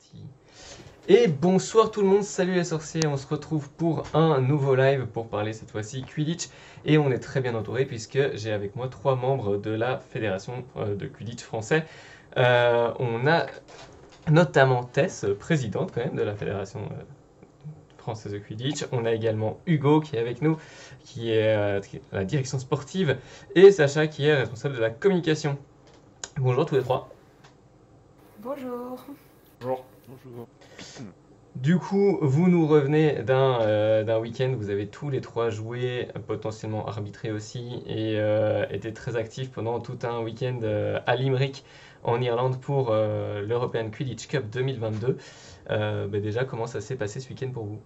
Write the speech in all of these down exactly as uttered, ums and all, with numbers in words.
parti. Et bonsoir tout le monde, salut les sorciers, on se retrouve pour un nouveau live pour parler cette fois-ci Quidditch. Et on est très bien entouré puisque j'ai avec moi trois membres de la fédération euh, de Quidditch français. Euh, on a notamment Tess, présidente quand même de la fédération euh, française de Quidditch. On a également Hugo qui est avec nous, qui est euh, à la direction sportive, et Sacha qui est responsable de la communication. Bonjour tous les trois. Bonjour. Bonjour. Bonjour. Du coup, vous nous revenez d'un euh, d'un week-end, vous avez tous les trois joué, potentiellement arbitré aussi, et euh, été très actifs pendant tout un week-end euh, à Limerick, en Irlande, pour euh, l'European Quidditch Cup deux mille vingt-deux. Euh, bah déjà, comment ça s'est passé ce week-end pour vous?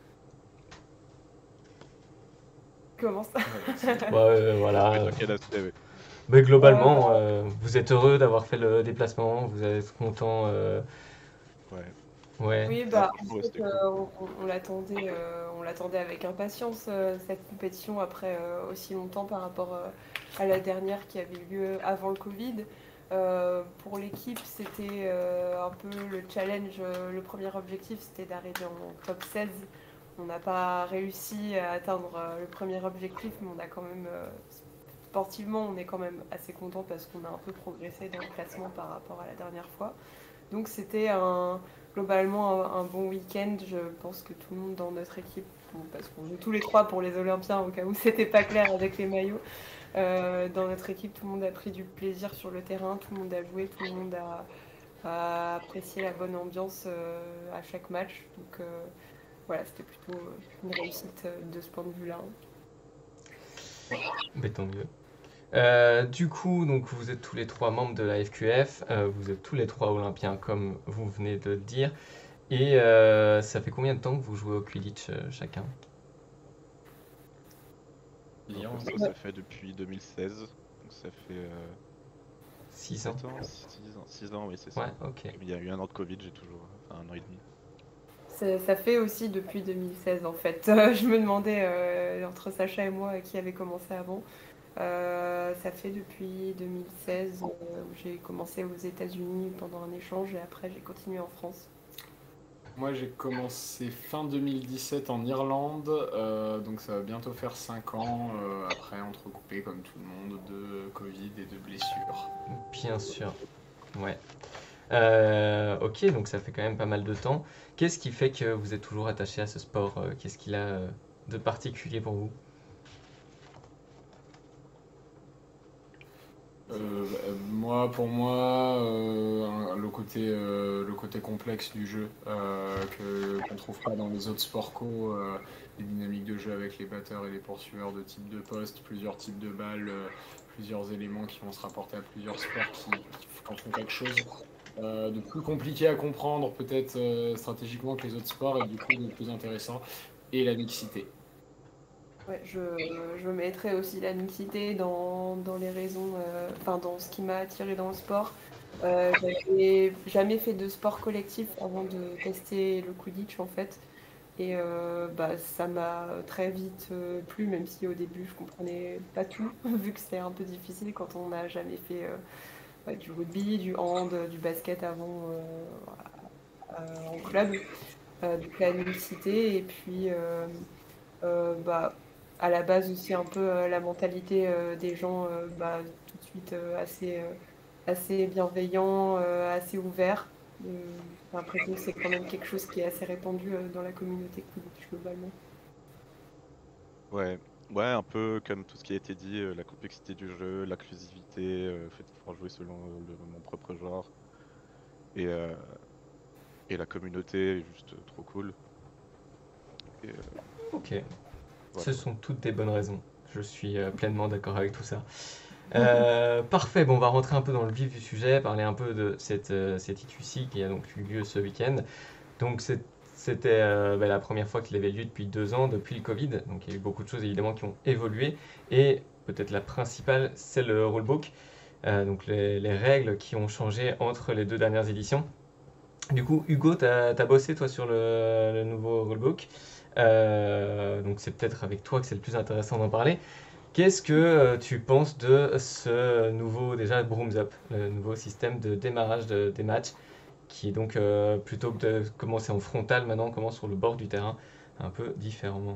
Comment ça? Ouais, euh, voilà. Ouais, dans quel aspect, ouais. Mais globalement, euh, vous êtes heureux d'avoir fait le déplacement, vous êtes content. euh, Ouais. Ouais. Oui, bah, Ouais, en fait, c'était cool. euh, on, on l'attendait, euh, on l'attendait avec impatience, euh, cette compétition, après euh, aussi longtemps par rapport euh, à la dernière qui avait eu lieu avant le Covid. Euh, pour l'équipe, c'était euh, un peu le challenge. euh, Le premier objectif, c'était d'arriver en top seize. On n'a pas réussi à atteindre euh, le premier objectif, mais on a quand même, euh, sportivement, on est quand même assez content parce qu'on a un peu progressé dans le classement par rapport à la dernière fois. Donc c'était un, globalement un, un bon week-end. Je pense que tout le monde dans notre équipe, bon, parce qu'on joue tous les trois pour les Olympiens au cas où c'était pas clair avec les maillots, euh, dans notre équipe, tout le monde a pris du plaisir sur le terrain, tout le monde a joué, tout le monde a, a apprécié la bonne ambiance euh, à chaque match. Donc euh, voilà, c'était plutôt une réussite euh, de ce point de vue-là. Mais tant mieux. Euh, du coup, donc vous êtes tous les trois membres de la F Q F, euh, vous êtes tous les trois olympiens comme vous venez de le dire, et euh, ça fait combien de temps que vous jouez au Quidditch euh, chacun? Donc, ça, ça fait depuis deux mille seize. Donc ça fait euh, six ans? sept ans, six ans, six ans, oui, c'est ça. Ouais, ok. Il y a eu un an de Covid, j'ai toujours. Enfin, un an et demi. Ça, ça fait aussi depuis deux mille seize en fait. Euh, je me demandais euh, entre Sacha et moi qui avait commencé avant. Euh, ça fait depuis deux mille seize euh, où j'ai commencé aux États-Unis pendant un échange et après j'ai continué en France. Moi j'ai commencé fin deux mille dix-sept en Irlande, euh, donc ça va bientôt faire cinq ans, euh, après entrecoupé comme tout le monde de Covid et de blessures. Bien sûr. Ouais. Euh, ok, donc ça fait quand même pas mal de temps. Qu'est-ce qui fait que vous êtes toujours attaché à ce sport? euh, Qu'est-ce qu'il a euh, de particulier pour vous? Euh, bah, moi, pour moi, euh, un- le côté, euh, le côté complexe du jeu euh, que qu'on trouve pas dans les autres sports co, euh, les dynamiques de jeu avec les batteurs et les poursuiveurs de type de poste, plusieurs types de balles, euh, plusieurs éléments qui vont se rapporter à plusieurs sports qui, qui en font quelque chose euh, de plus compliqué à comprendre peut-être euh, stratégiquement que les autres sports et du coup de plus intéressant et la mixité. Ouais, je, je mettrais aussi la mixité dans, dans les raisons, euh, enfin dans ce qui m'a attiré dans le sport. Euh, j'avais jamais fait de sport collectif avant de tester le Quidditch en fait. Et euh, bah, ça m'a très vite euh, plu, même si au début je comprenais pas tout, vu que c'était un peu difficile quand on n'a jamais fait euh, ouais, du rugby, du hand, du basket avant euh, euh, en club, euh, donc la mixité. Et puis euh, euh, bah, à la base aussi un peu euh, la mentalité euh, des gens euh, bah, tout de suite euh, assez, euh, assez bienveillant, euh, assez ouvert. Euh, J'ai l'impression que c'est quand même quelque chose qui est assez répandu euh, dans la communauté Quidditch globalement. Ouais. Ouais, un peu comme tout ce qui a été dit, euh, la complexité du jeu, l'inclusivité, euh, le fait de pouvoir jouer selon euh, le- mon propre genre. Et, euh, et la communauté est juste euh, trop cool. Et euh, Ok, ce voilà. sont toutes des bonnes raisons. Je suis euh, pleinement d'accord avec tout ça. Euh, parfait, bon, on va rentrer un peu dans le vif du sujet, parler un peu de cette, euh, cette I Q C qui a donc eu lieu ce week-end. Donc c'est- c'était euh, bah, la première fois qu'il avait lieu depuis deux ans, depuis le Covid. Donc il y a eu beaucoup de choses évidemment qui ont évolué. Et peut-être la principale, c'est le rulebook. Euh, donc les, les règles qui ont changé entre les deux dernières éditions. Du coup, Hugo, tu as bossé toi sur le, le nouveau rulebook. Euh, donc c'est peut-être avec toi que c'est le plus intéressant d'en parler. Qu'est-ce que euh, tu penses de ce nouveau, déjà, Brooms Up, le nouveau système de démarrage de- des matchs, qui est donc euh, plutôt que de commencer en frontal, maintenant on commence sur le bord du terrain, un peu différemment.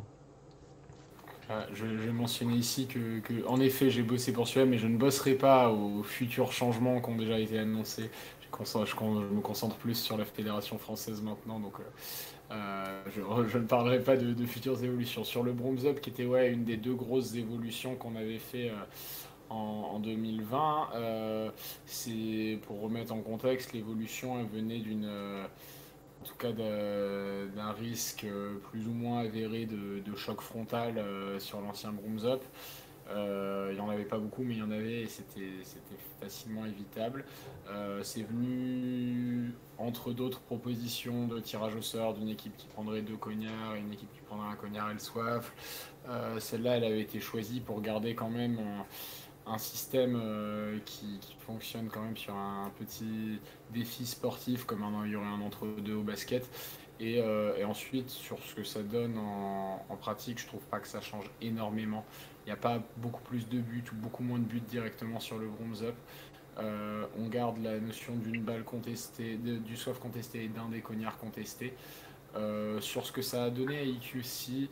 Ah, je, je vais mentionner ici que, que, en effet, j'ai bossé pour celui-là, mais je ne bosserai pas aux futurs changements qui ont déjà été annoncés. Je, concentre, je, je me concentre plus sur la Fédération française maintenant, donc euh, euh, je, je ne parlerai pas de, de futures évolutions. Sur le Bronze Up, qui était ouais, une des deux grosses évolutions qu'on avait fait euh, en, en deux mille vingt, euh, c'est, pour remettre en contexte, l'évolution elle venait d'une... Euh, en tout cas d'un risque plus ou moins avéré de, de choc frontal euh, sur l'ancien Brooms Up. Euh, il n'y en avait pas beaucoup, mais il y en avait et c'était facilement évitable. Euh, c'est venu entre d'autres propositions de tirage au sort d'une équipe qui prendrait deux cognards et une équipe qui prendrait un cognard et le soif. Euh, Celle-là, elle avait été choisie pour garder quand même un, un système euh, qui, qui fonctionne quand même sur un, un petit défi sportif, comme un, il y aurait un entre-deux au basket. Et, euh, et ensuite, sur ce que ça donne en, en pratique, je trouve pas que ça change énormément. Il n'y a pas beaucoup plus de buts ou beaucoup moins de buts directement sur le Bronze Up. Euh, on garde la notion d'une balle contestée, de, du soif contesté et d'un des cognards contestés. Euh, sur ce que ça a donné à I Q C,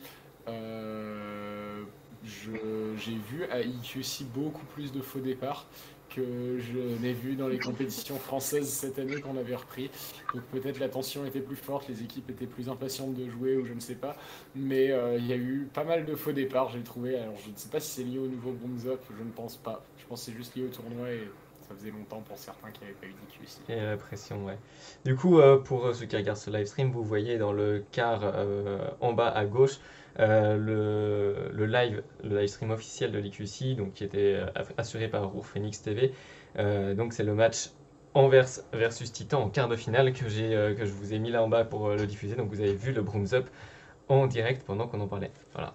euh, j'ai vu à I Q C beaucoup plus de faux départs que je n'ai vu dans les compétitions françaises cette année qu'on avait repris. Donc peut-être la tension était plus forte, les équipes étaient plus impatientes de jouer ou je ne sais pas. Mais euh, il y a eu pas mal de faux départs, j'ai trouvé. Alors je ne sais pas si c'est lié au nouveau Bronze Up, je ne pense pas. Je pense que c'est juste lié au tournoi et ça faisait longtemps pour certains qui n'avaient pas eu d'I Q ici. Et la pression, ouais. Du coup, euh, pour ceux qui regardent ce live stream, vous voyez dans le quart euh, en bas à gauche euh, le, le live, le live stream officiel de l'I Q C, donc qui était euh, assuré par Roar Phoenix T V. Euh, donc c'est le match Anvers versus Titan en quart de finale que, j'ai, euh, que je vous ai mis là en bas pour euh, le diffuser. Donc vous avez vu le Brooms Up en direct pendant qu'on en parlait. Voilà.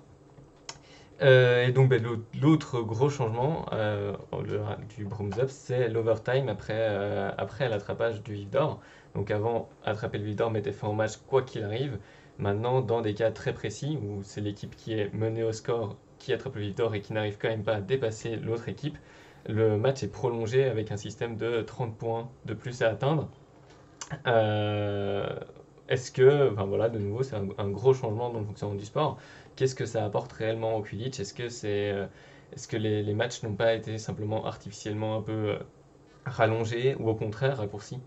Euh, et donc ben, l'autre gros changement euh, le, du Brooms Up, c'est l'overtime après, euh, après l'attrapage du vif d'or. Donc avant, attraper le vif d'or mettait fin au match quoi qu'il arrive. Maintenant, dans des cas très précis, où c'est l'équipe qui est menée au score qui attrape le vif d'or et qui n'arrive quand même pas à dépasser l'autre équipe, le match est prolongé avec un système de trente points de plus à atteindre. Euh, Est-ce que, enfin voilà, de nouveau, c'est un, un gros changement dans le fonctionnement du sport. Qu'est-ce que ça apporte réellement au Quidditch? Est-ce que, c'est, euh, est-ce que les, les matchs n'ont pas été simplement artificiellement un peu euh, rallongés ou au contraire raccourcis?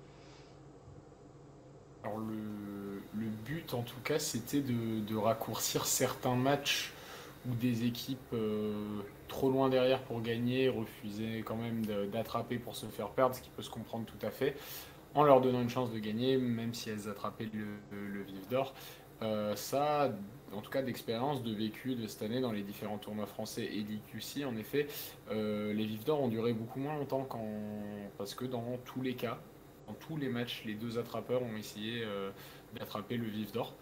Alors le, le but en tout cas c'était de, de raccourcir certains matchs où des équipes euh, trop loin derrière pour gagner refusaient quand même de- d'attraper pour se faire perdre, ce qui peut se comprendre tout à fait, en leur donnant une chance de gagner, même si elles attrapaient le, le vif d'or. Euh, ça, en tout cas d'expérience, de vécu de cette année dans les différents tournois français et d'I Q C, en effet, euh, les vifs d'or ont duré beaucoup moins longtemps qu'en... parce que dans tous les cas, dans tous les matchs, les deux attrapeurs ont essayé euh, d'attraper le vif d'or.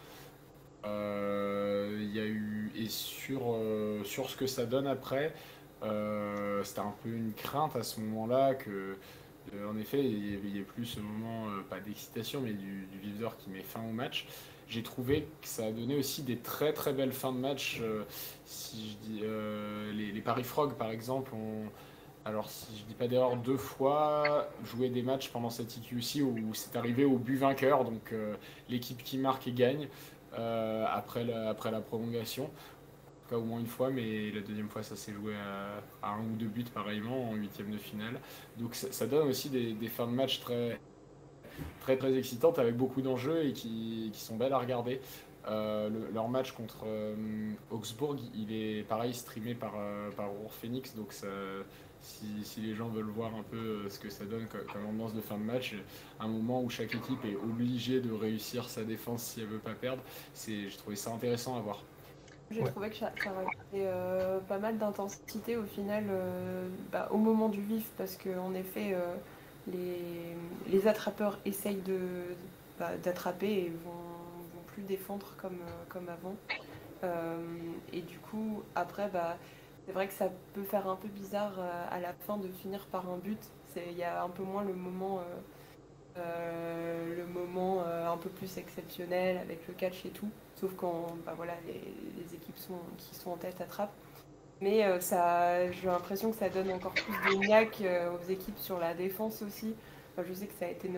Euh, Il y a eu et sur euh, sur ce que ça donne après, euh, c'était un peu une crainte à ce moment-là que, euh, en effet, il y avait il y ait plus ce moment euh, pas d'excitation, mais du, du vif d'or qui met fin au match. J'ai trouvé que ça a donné aussi des très très belles fins de match. euh, si je dis euh, les, les Paris Frog par exemple ont alors, si je dis pas d'erreur, deux fois joué des matchs pendant cette I Q C où c'est arrivé au but vainqueur, donc euh, l'équipe qui marque et gagne euh, après, la, après la prolongation. En tout cas, au moins une fois, mais la deuxième fois, ça s'est joué à, à un ou deux buts pareillement en huitième de finale. Donc, ça, ça donne aussi des, des fins de match très, très, très excitantes avec beaucoup d'enjeux et qui, qui sont belles à regarder. Euh, le- leur match contre euh, Augsbourg, il est pareil streamé par, euh, par Roar Phoenix, donc ça, si, si les gens veulent voir un peu euh, ce que ça donne comme, comme ambiance de fin de match, un moment où chaque équipe est obligée de réussir sa défense si elle veut pas perdre, c'est, j'ai trouvé ça intéressant à voir. J'ai Ouais. trouvé que ça, ça rajoutait euh, pas mal d'intensité au final euh, bah, au moment du vif parce qu'en effet euh, les, les attrapeurs essayent de, bah, d'attraper et vont, vont plus défendre comme, euh, comme avant. Euh, et du coup après bah, c'est vrai que ça peut faire un peu bizarre euh, à la fin de finir par un but. C'est- Il y a un peu moins le moment, euh, euh, le moment euh, un peu plus exceptionnel avec le catch et tout. Sauf quand bah voilà, les, les équipes sont, qui sont en tête attrapent. Mais euh, ça, j'ai l'impression que ça donne encore plus de niaque euh, aux équipes sur la défense aussi. Enfin, je sais que ça a été notre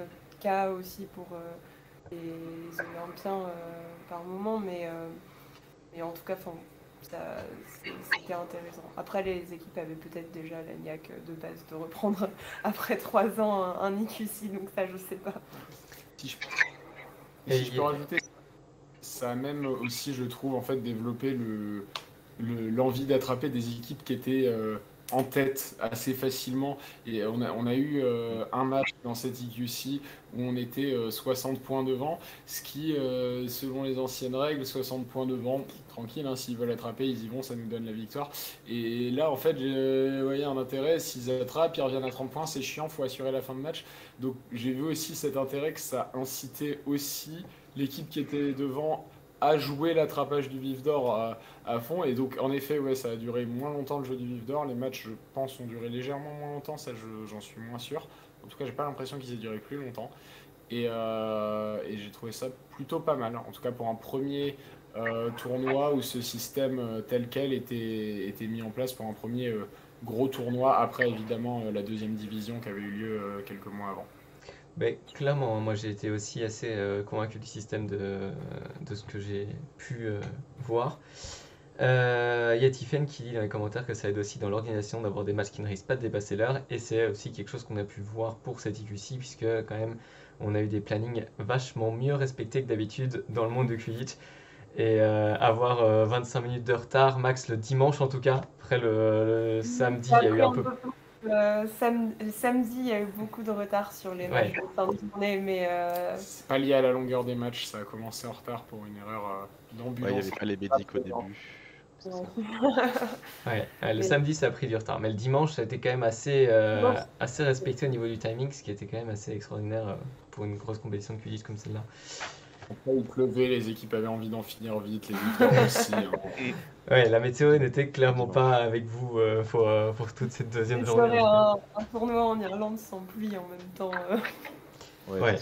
cas aussi pour euh, les, les Olympiens euh, par moment, mais, euh, mais en tout cas, c'était intéressant. Après, les équipes avaient peut-être déjà la niaque de base de reprendre après trois ans un, un I Q C, donc ça, je sais pas. Si je, si je peux rajouter, ça a même aussi, je trouve, en fait, développé le, le, l'envie d'attraper des équipes qui étaient euh, en tête assez facilement. Et on a, on a eu euh, un match dans cette I Q C où on était euh, soixante points devant, ce qui, euh, selon les anciennes règles, soixante points devant, tranquille, hein, s'ils veulent attraper, ils y vont, ça nous donne la victoire. Et là, en fait, j'ai voyé un intérêt, s'ils attrapent, ils reviennent à trente points, c'est chiant, il faut assurer la fin de match. Donc j'ai vu aussi cet intérêt que ça incitait aussi l'équipe qui était devant à jouer l'attrapage du vif d'or à, à fond. Et donc, en effet, ouais, ça a duré moins longtemps le jeu du vif d'or. Les matchs, je pense, ont duré légèrement moins longtemps. Ça, je, j'en suis moins sûr. En tout cas, j'ai pas l'impression qu'ils aient duré plus longtemps. Et, euh, et j'ai trouvé ça plutôt pas mal. En tout cas, pour un premier euh, tournoi où ce système euh, tel quel était, était mis en place pour un premier euh, gros tournoi. Après, évidemment, euh, la deuxième division qui avait eu lieu euh, quelques mois avant. Ben, clairement, moi j'ai été aussi assez euh, convaincu du système de, de ce que j'ai pu euh, voir. Euh, Il y a Tiffen qui dit dans les commentaires que ça aide aussi dans l'organisation d'avoir des matchs qui ne risquent pas de dépasser l'heure, et c'est aussi quelque chose qu'on a pu voir pour cette I Q C, puisque quand même on a eu des plannings vachement mieux respectés que d'habitude dans le monde de Quidditch, et euh, avoir euh, vingt-cinq minutes de retard max le dimanche en tout cas. Après le, le samedi il y a eu un peu... Euh, sam samedi, il y a eu beaucoup de retard sur les matchs de fin de journée, mais... Euh... C'est pas lié à la longueur des matchs, ça a commencé en retard pour une erreur euh, d'ambulance. Ouais, il n'y avait pas les médics au début. Ouais, euh, le mais... samedi, ça a pris du retard, mais le dimanche, ça a été quand même assez, euh, assez respecté au niveau du timing, ce qui était quand même assez extraordinaire euh, pour une grosse compétition de Quidditch comme celle-là. Après, il pleuvait, les équipes avaient envie d'en finir vite, les victoires aussi. Hein. Ouais, la météo n'était clairement pas avec vous euh, pour, euh, pour toute cette deuxième journée. Il un, un tournoi en Irlande sans pluie en même temps. Euh... Ouais. ouais.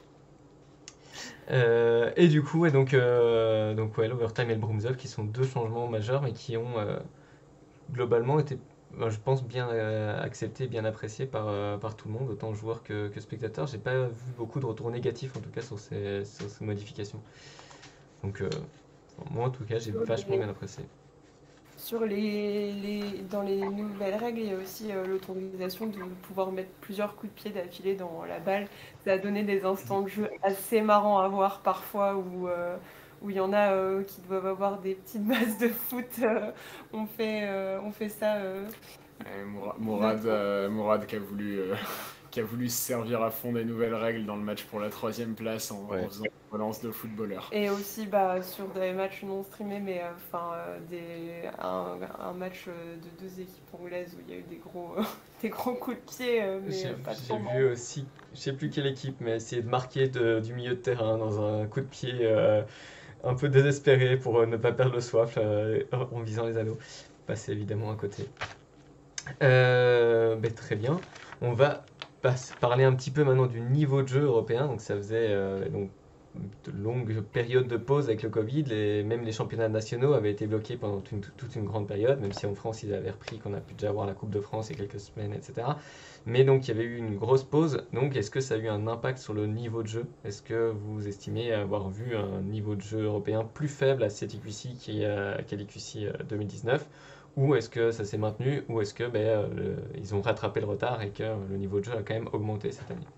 Euh, et du coup, ouais, donc, euh, donc ouais, l'Overtime et le Broom's qui sont deux changements majeurs, mais qui ont euh, globalement été, ben, je pense, bien euh, acceptés, bien appréciés par, euh, par tout le monde, autant joueurs que, que spectateurs. J'ai pas vu beaucoup de retours négatifs, en tout cas, sur ces, sur ces modifications. Donc, euh, moi, en tout cas, j'ai vachement bien apprécié. Sur les, les, dans les nouvelles règles, il y a aussi euh, l'autorisation de pouvoir mettre plusieurs coups de pied d'affilée dans la balle. Ça a donné des instants de jeu assez marrants à voir parfois où euh, où il y en a euh, qui doivent avoir des petites bases de foot. Euh, on, fait, euh, on fait ça. Euh, euh, Mourad, euh, Mourad qui a voulu... Euh... qui a voulu se servir à fond des nouvelles règles dans le match pour la troisième place en, ouais. en faisant une relance de footballeur. Et aussi bah, sur des matchs non streamés, mais enfin euh, des un, un match de deux équipes anglaises où il y a eu des gros, euh, des gros coups de pied. Euh, J'ai vu aussi, je sais plus quelle équipe, mais essayer de marquer de, du milieu de terrain dans un coup de pied euh, un peu désespéré pour euh, ne pas perdre le soif euh, en visant les anneaux. Passer évidemment à côté. Euh, bah, très bien. On va parler un petit peu maintenant du niveau de jeu européen. Donc ça faisait euh, donc, de longues périodes de pause avec le Covid. Les, même les championnats nationaux avaient été bloqués pendant toute une, toute une grande période, même si en France ils avaient repris, qu'on a pu déjà voir la Coupe de France il y a quelques semaines, et cetera. Mais donc il y avait eu une grosse pause. Donc est-ce que ça a eu un impact sur le niveau de jeu? Est-ce que vous estimez avoir vu un niveau de jeu européen plus faible à cette I Q C qu'à l'I Q C deux mille dix-neuf? Ou est-ce que ça s'est maintenu, ou est-ce que ben, le, ils ont rattrapé le retard et que le niveau de jeu a quand même augmenté cette année?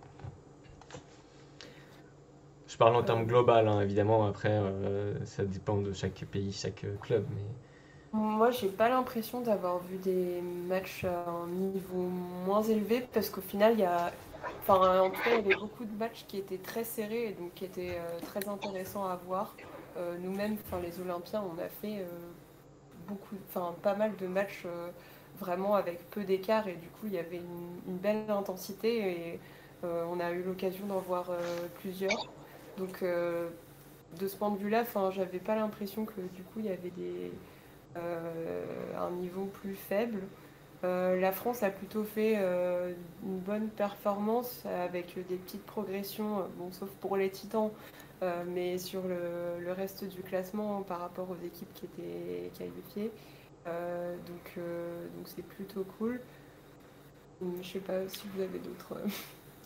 Je parle en euh... termes global, hein, évidemment, après euh, ça dépend de chaque pays, chaque club. Mais... Moi, j'ai pas l'impression d'avoir vu des matchs à un niveau moins élevé, parce qu'au final, il y a... Enfin, en tout cas, il y avait beaucoup de matchs qui étaient très serrés et donc qui étaient euh, très intéressants à voir. Euh, nous-mêmes, enfin, les Olympiens, on a fait... Euh... beaucoup, enfin pas mal de matchs euh, vraiment avec peu d'écart et du coup il y avait une, une belle intensité et euh, on a eu l'occasion d'en voir euh, plusieurs. Donc euh, de ce point de vue-là, enfin j'avais pas l'impression que du coup il y avait des euh, un niveau plus faible. Euh, la France a plutôt fait euh, une bonne performance avec des petites progressions, bon sauf pour les Titans. Euh, mais sur le, le reste du classement par rapport aux équipes qui étaient qualifiées. Euh, donc euh, donc c'est plutôt cool. Je sais pas si vous avez d'autres...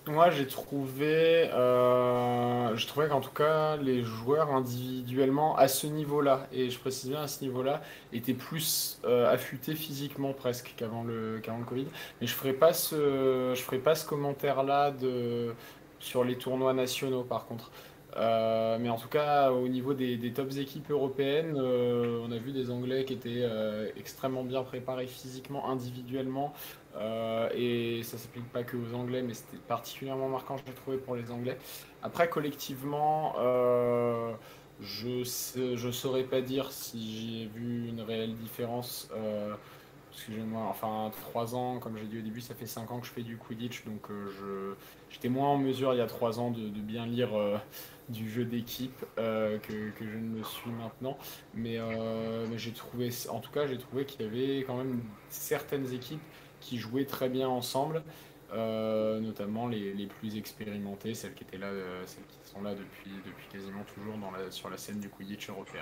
Moi, j'ai trouvé, euh, je trouvais qu'en tout cas, les joueurs individuellement à ce niveau-là, et je précise bien à ce niveau-là, étaient plus euh, affûtés physiquement presque qu'avant le, qu'avant le Covid. Mais je ferai pas ce, je ferai pas ce commentaire-là de, sur les tournois nationaux, par contre. Euh, mais en tout cas, au niveau des, des tops équipes européennes, euh, on a vu des Anglais qui étaient euh, extrêmement bien préparés physiquement, individuellement. Euh, et ça s'applique pas que aux Anglais, mais c'était particulièrement marquant, je l'ai trouvé, pour les Anglais. Après, collectivement, euh, je sais, je saurais pas dire si j'ai vu une réelle différence. Euh, parce que j'ai moi, enfin, trois ans, comme j'ai dit au début, ça fait cinq ans que je fais du Quidditch, donc euh, je, j'étais moins en mesure il y a trois ans de, de bien lire euh, du jeu d'équipe euh, que, que je ne le suis maintenant. Mais, euh, mais j'ai trouvé, en tout cas, j'ai trouvé qu'il y avait quand même certaines équipes qui jouaient très bien ensemble, euh, notamment les, les plus expérimentées, celles qui étaient là, euh, celles qui sont là depuis, depuis quasiment toujours dans la, sur la scène du Quidditch européen.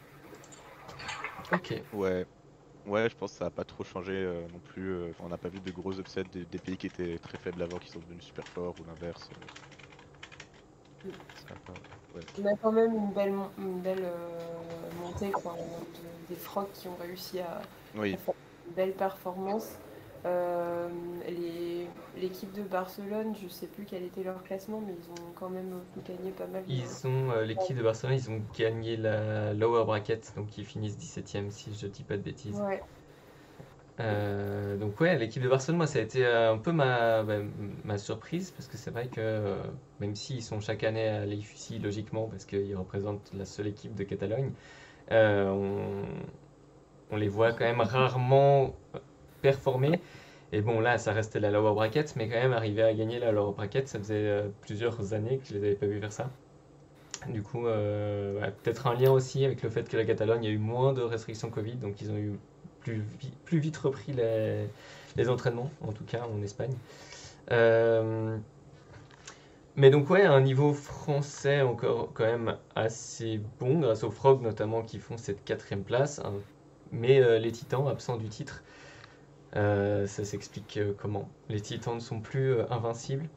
Ok. Ouais, ouais, je pense que ça a pas trop changé euh, non plus. euh, Enfin, on n'a pas vu de gros upsets des, des pays qui étaient très faibles avant qui sont devenus super forts ou l'inverse. euh, ça a pas- ouais. On a quand même une belle, mon- une belle euh, montée quoi, de- des Frogs qui ont réussi à, à Oui, faire une belle performance. Euh, les- L'équipe de Barcelone, je sais plus quel était leur classement, mais ils ont quand même gagné pas mal de... Ils ont, euh, l'équipe de Barcelone, ils ont gagné la lower bracket, donc ils finissent dix-septième si je dis pas de bêtises. Ouais. Euh, donc ouais, l'équipe de Barcelone, moi, ça a été euh, un peu ma, bah, ma surprise, parce que c'est vrai que euh, même s'ils sont chaque année à l'A F U C, logiquement, parce qu'ils représentent la seule équipe de Catalogne, euh, on, on les voit quand même rarement performer. Et bon, là, ça restait la lower bracket, mais quand même, arriver à gagner la lower bracket, ça faisait euh, plusieurs années que je les avais pas vus faire ça. Du coup, euh, ouais, peut-être un lien aussi avec le fait que la Catalogne a eu moins de restrictions Covid, donc ils ont eu plus, vi- plus vite repris les, les entraînements, en tout cas en Espagne. Euh, mais donc ouais, un niveau français encore quand même assez bon, grâce aux Frogs notamment qui font cette quatrième place. Hein. Mais euh, les Titans, absents du titre, euh, ça s'explique euh, comment? Les Titans ne sont plus euh, invincibles.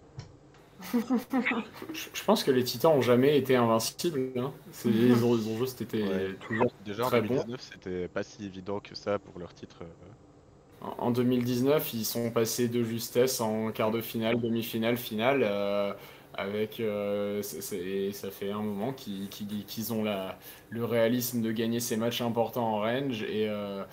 Je, je pense que les Titans ont jamais été invincibles, hein. C'est- Ils ont, ils ont juste été ouais. toujours Déjà en très bons. deux mille dix-neuf, c'était pas si évident que ça pour leur titre. euh. En en deux mille dix-neuf, ils sont passés de justesse en quart de finale, demi-finale, finale, euh, avec euh, c'est- c'est- ça fait un moment qu'ils qu'ils- qu'ils ont la, le réalisme de gagner ces matchs importants en range et euh,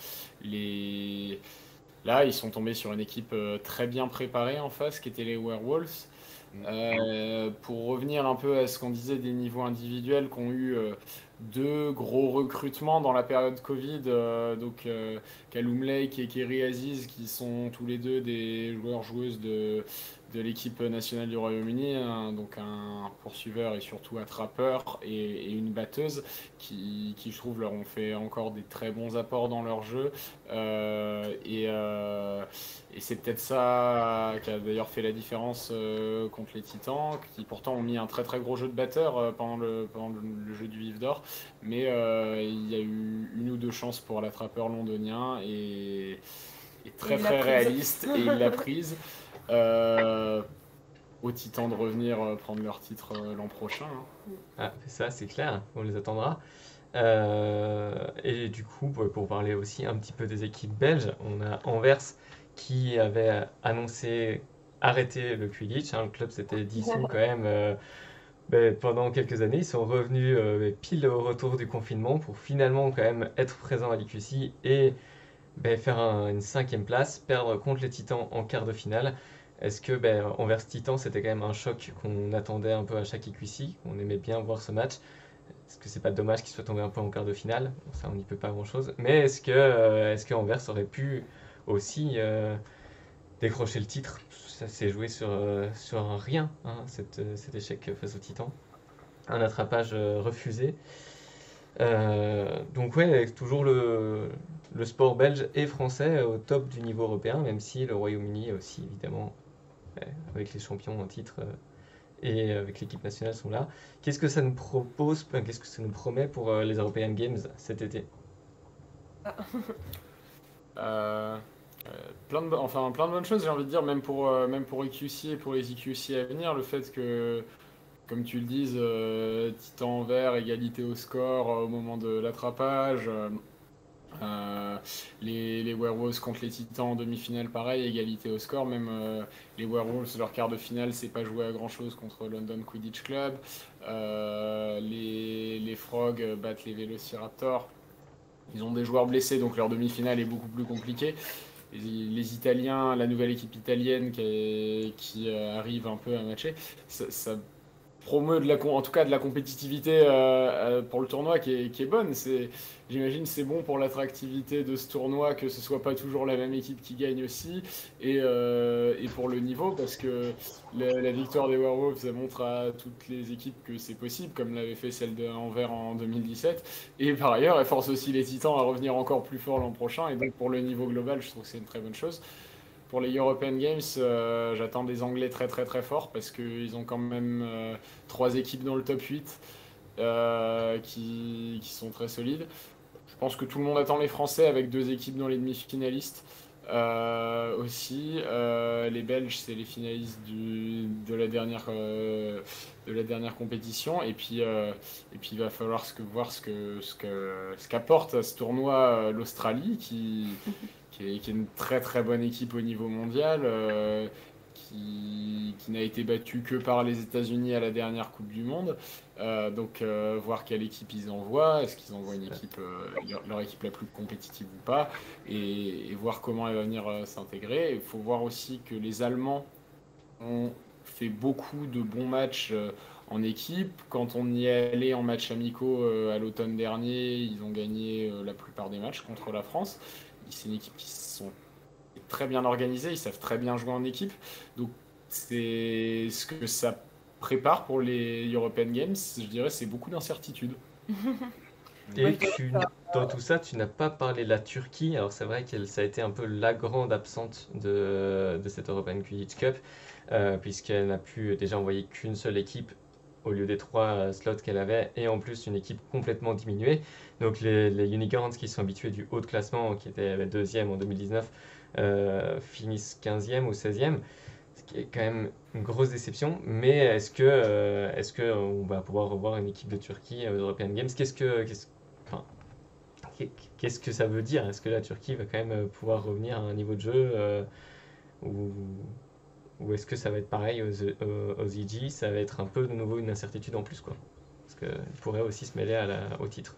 les là ils sont tombés sur une équipe euh, très bien préparée en face qui étaient les Werewolves. Mm. Euh, pour revenir un peu à ce qu'on disait des niveaux individuels qu'ont eu euh, deux gros recrutements dans la période Covid, euh, donc euh, Kaloum Lake et Kerry Aziz, qui sont tous les deux des joueurs-joueuses de, de l'équipe nationale du Royaume-Uni, hein, donc un poursuiveur et surtout attrapeur et, et une batteuse qui, qui, je trouve, leur ont fait encore des très bons apports dans leur jeu. Euh, et, euh, et c'est peut-être ça qui a d'ailleurs fait la différence euh, contre les Titans, qui pourtant ont mis un très très gros jeu de batteur euh, pendant, le, pendant le, le jeu du Vif d'Or. Mais euh, il y a eu une ou deux chances pour l'attrapeur londonien et, et très Il l'a très prise. réaliste et il l'a prise. Euh, aux Titans de revenir euh, prendre leur titre euh, l'an prochain, hein. Ah, ça c'est clair, on les attendra. Euh, et du coup, pour, pour parler aussi un petit peu des équipes belges, on a Anvers qui avait annoncé arrêter le Quidditch. Hein, le club s'était dissous quand même euh, ben, pendant quelques années. Ils sont revenus euh, pile au retour du confinement pour finalement quand même être présents à l'I Q C et ben, faire un- une cinquième place, perdre contre les Titans en quart de finale. Est-ce que ben, Anvers Titan c'était quand même un choc qu'on attendait un peu à chaque I Q C? On aimait bien voir ce match. Est-ce que c'est pas dommage qu'il soit tombé un peu en quart de finale? Bon, ça, on n'y peut pas grand-chose. Mais est-ce que, euh, est-ce que Anvers aurait pu aussi euh, décrocher le titre? Ça s'est joué sur, euh, sur un rien, hein, cet, euh, cet échec face aux Titans. Un attrapage euh, refusé. Euh, donc ouais, avec toujours le, le sport belge et français au top du niveau européen, même si le Royaume-Uni aussi, évidemment, ouais, avec les champions en titre euh, et avec l'équipe nationale sont là. Qu'est-ce que ça nous propose, enfin, qu'est-ce que ça nous promet pour euh, les European Games cet été? Euh, plein de, enfin, plein de bonnes choses, j'ai envie de dire, même pour, euh, même pour E Q C et pour les E Q C à venir, le fait que, comme tu le dises, euh, Titan en vert, égalité au score euh, au moment de l'attrapage. Euh, euh, les, les Werewolves contre les Titans en demi-finale, pareil, égalité au score. Même euh, les Werewolves, leur quart de finale, c'est pas joué à grand-chose contre London Quidditch Club. Euh, les, les Frogs battent les Velociraptors. Ils ont des joueurs blessés, donc leur demi-finale est beaucoup plus compliquée. Les, les Italiens, la nouvelle équipe italienne qui, est- qui euh, arrive un peu à matcher, ça, ça promeut de la, en tout cas de la compétitivité euh, euh, pour le tournoi qui est, qui est bonne. C'est, j'imagine c'est bon pour l'attractivité de ce tournoi que ce soit pas toujours la même équipe qui gagne aussi et, euh, et pour le niveau parce que la, la victoire des Werewolves ça montre à toutes les équipes que c'est possible comme l'avait fait celle de Anvers en deux mille dix-sept et par ailleurs elle force aussi les Titans à revenir encore plus fort l'an prochain et donc pour le niveau global je trouve que c'est une très bonne chose. Pour les European Games, euh, j'attends des Anglais très très très forts parce qu'ils ont quand même euh, trois équipes dans le top huit euh, qui, qui sont très solides. Je pense que tout le monde attend les Français avec deux équipes dans les demi-finalistes euh, aussi. Euh, les Belges, c'est les finalistes du, de, la dernière, euh, de la dernière compétition. Et puis, euh, et puis il va falloir ce que, voir ce que, ce que, ce qu'apporte à ce tournoi euh, l'Australie qui qui est, qui est une très très bonne équipe au niveau mondial, euh, qui, qui n'a été battue que par les États-Unis à la dernière Coupe du Monde. Euh, donc euh, voir quelle équipe ils envoient, est-ce qu'ils envoient une équipe, euh, leur, leur équipe la plus compétitive ou pas, et, et voir comment elle va venir euh, s'intégrer. Il faut voir aussi que les Allemands ont fait beaucoup de bons matchs euh, en équipe. Quand on y est allé en matchs amicaux euh, à l'automne dernier, ils ont gagné euh, la plupart des matchs contre la France. C'est une équipe qui sont très bien organisée, ils savent très bien jouer en équipe. Donc c'est ce que ça prépare pour les European Games, je dirais, c'est beaucoup d'incertitudes. Et tu, dans tout ça, tu n'as pas parlé de la Turquie. Alors c'est vrai que ça a été un peu la grande absente de, de cette European Quidditch Cup, euh, puisqu'elle n'a pu déjà envoyer qu'une seule équipe au lieu des trois euh, slots qu'elle avait, et en plus une équipe complètement diminuée. Donc les, les Unicorns qui sont habitués du haut de classement, qui étaient deuxième en deux mille dix-neuf, euh, finissent quinzième ou seizième, ce qui est quand même une grosse déception. Mais est-ce que, euh, est-ce que on va pouvoir revoir une équipe de Turquie aux European Games? Qu'est-ce que, qu'est-ce, enfin, qu'est-ce que ça veut dire? Est-ce que la Turquie va quand même euh, pouvoir revenir à un niveau de jeu euh, ou, ou est-ce que ça va être pareil aux, aux, aux E G? Ça va être un peu de nouveau une incertitude en plus, quoi. Parce qu'elle pourrait aussi se mêler à la, au titre.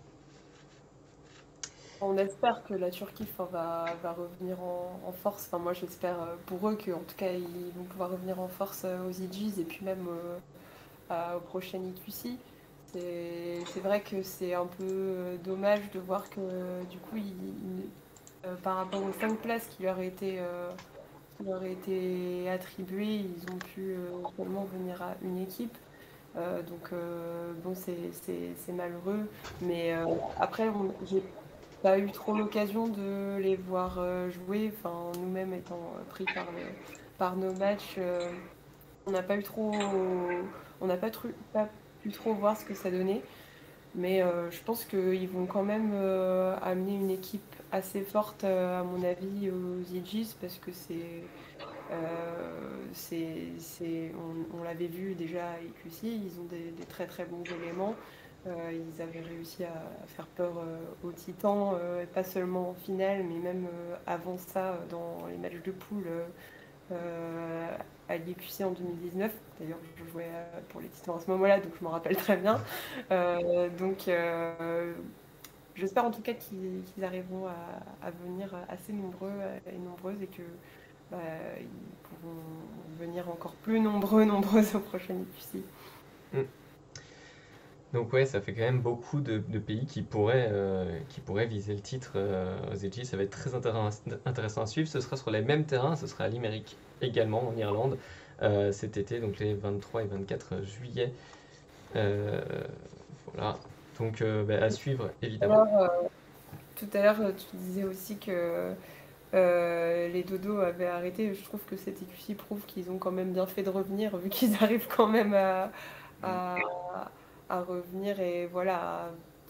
On espère que la Turquie enfin, va, va revenir en, en force. Enfin, moi, j'espère euh, pour eux qu'en tout cas, ils vont pouvoir revenir en force euh, aux E Gs et puis même euh, à- au prochain E Q C. C'est c'est vrai que c'est un peu euh, dommage de voir que euh, du coup, ils- ils- euh, par rapport aux cinq places qui leur étaient, euh, qui leur étaient attribuées, ils ont pu euh, seulement venir à une équipe. Euh, donc, euh, bon, c'est c'est- c'est malheureux. Mais euh, après, on- j'ai pas eu trop l'occasion de les voir euh, jouer. Enfin, nous-mêmes étant euh, pris par, le, par nos matchs, euh, on n'a pas eu trop, on n'a pas, tru- pas pu trop voir ce que ça donnait. Mais euh, je pense qu'ils vont quand même euh, amener une équipe assez forte, euh, à mon avis, aux Aegis, parce que c'est, euh, c'est, c'est, on, on l'avait vu déjà à E Q C, ils ont des, des très très bons éléments. Euh, ils avaient réussi à faire peur euh, aux Titans, euh, pas seulement en finale, mais même euh, avant ça, euh, dans les matchs de poule euh, euh, à l'I Q C en deux mille dix-neuf. D'ailleurs, je jouais euh, pour les Titans à ce moment-là, donc je m'en rappelle très bien. Euh, donc, euh, j'espère en tout cas qu'ils qu'ils arriveront à, à venir assez nombreux et nombreuses et que bah, ils pourront venir encore plus nombreux, nombreuses au prochain I Q C. Mm. Donc ouais, ça fait quand même beaucoup de, de pays qui pourraient, euh, qui pourraient viser le titre euh, aux E G. Ça va être très intéressant, intéressant à suivre. Ce sera sur les mêmes terrains, ce sera à Limerick également en Irlande euh, cet été, donc les vingt-trois et vingt-quatre juillet. Euh, voilà. Donc euh, bah, à suivre évidemment. Alors, euh, tout à l'heure, tu disais aussi que euh, les dodos avaient arrêté. Je trouve que cette I Q C prouve qu'ils ont quand même bien fait de revenir, vu qu'ils arrivent quand même à, à, à revenir et voilà, à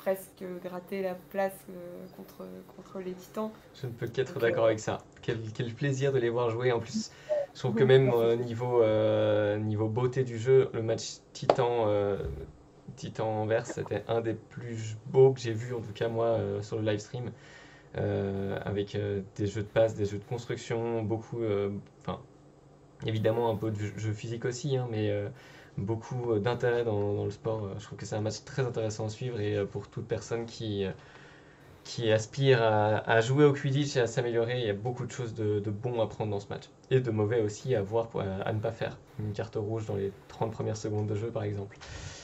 presque gratter la place euh, contre, contre les Titans. Je ne peux qu'être Donc, d'accord euh, avec ça. Quel, quel plaisir de les voir jouer. En plus, je trouve que même euh, niveau, euh, niveau beauté du jeu, le match Titan, euh, Titan-Anvers, c'était un des plus beaux que j'ai vu, en tout cas moi, euh, sur le live stream. Euh, avec euh, des jeux de passe, des jeux de construction, beaucoup, euh, enfin, évidemment un peu de jeu physique aussi, hein, mais euh, beaucoup euh, d'intérêt dans, dans le sport. Je trouve que c'est un match très intéressant à suivre et euh, pour toute personne qui, euh, qui aspire à, à jouer au Quidditch et à s'améliorer, il y a beaucoup de choses de, de bon à prendre dans ce match. Et de mauvais aussi à voir, pour, à, à ne pas faire. Une carte rouge dans les trente premières secondes de jeu par exemple.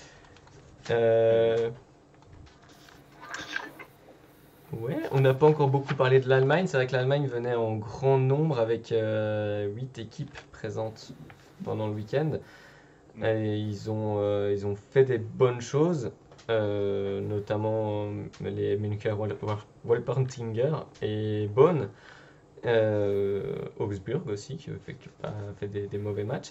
Euh, Ouais, on n'a pas encore beaucoup parlé de l'Allemagne. C'est vrai que l'Allemagne venait en grand nombre avec euh, huit équipes présentes pendant le week-end. Et ils ont, euh, ils ont fait des bonnes choses, euh, notamment euh, les Münster Wolpertinger et Bonn. Euh, Augsburg aussi, qui a fait, qui a fait des, des mauvais matchs.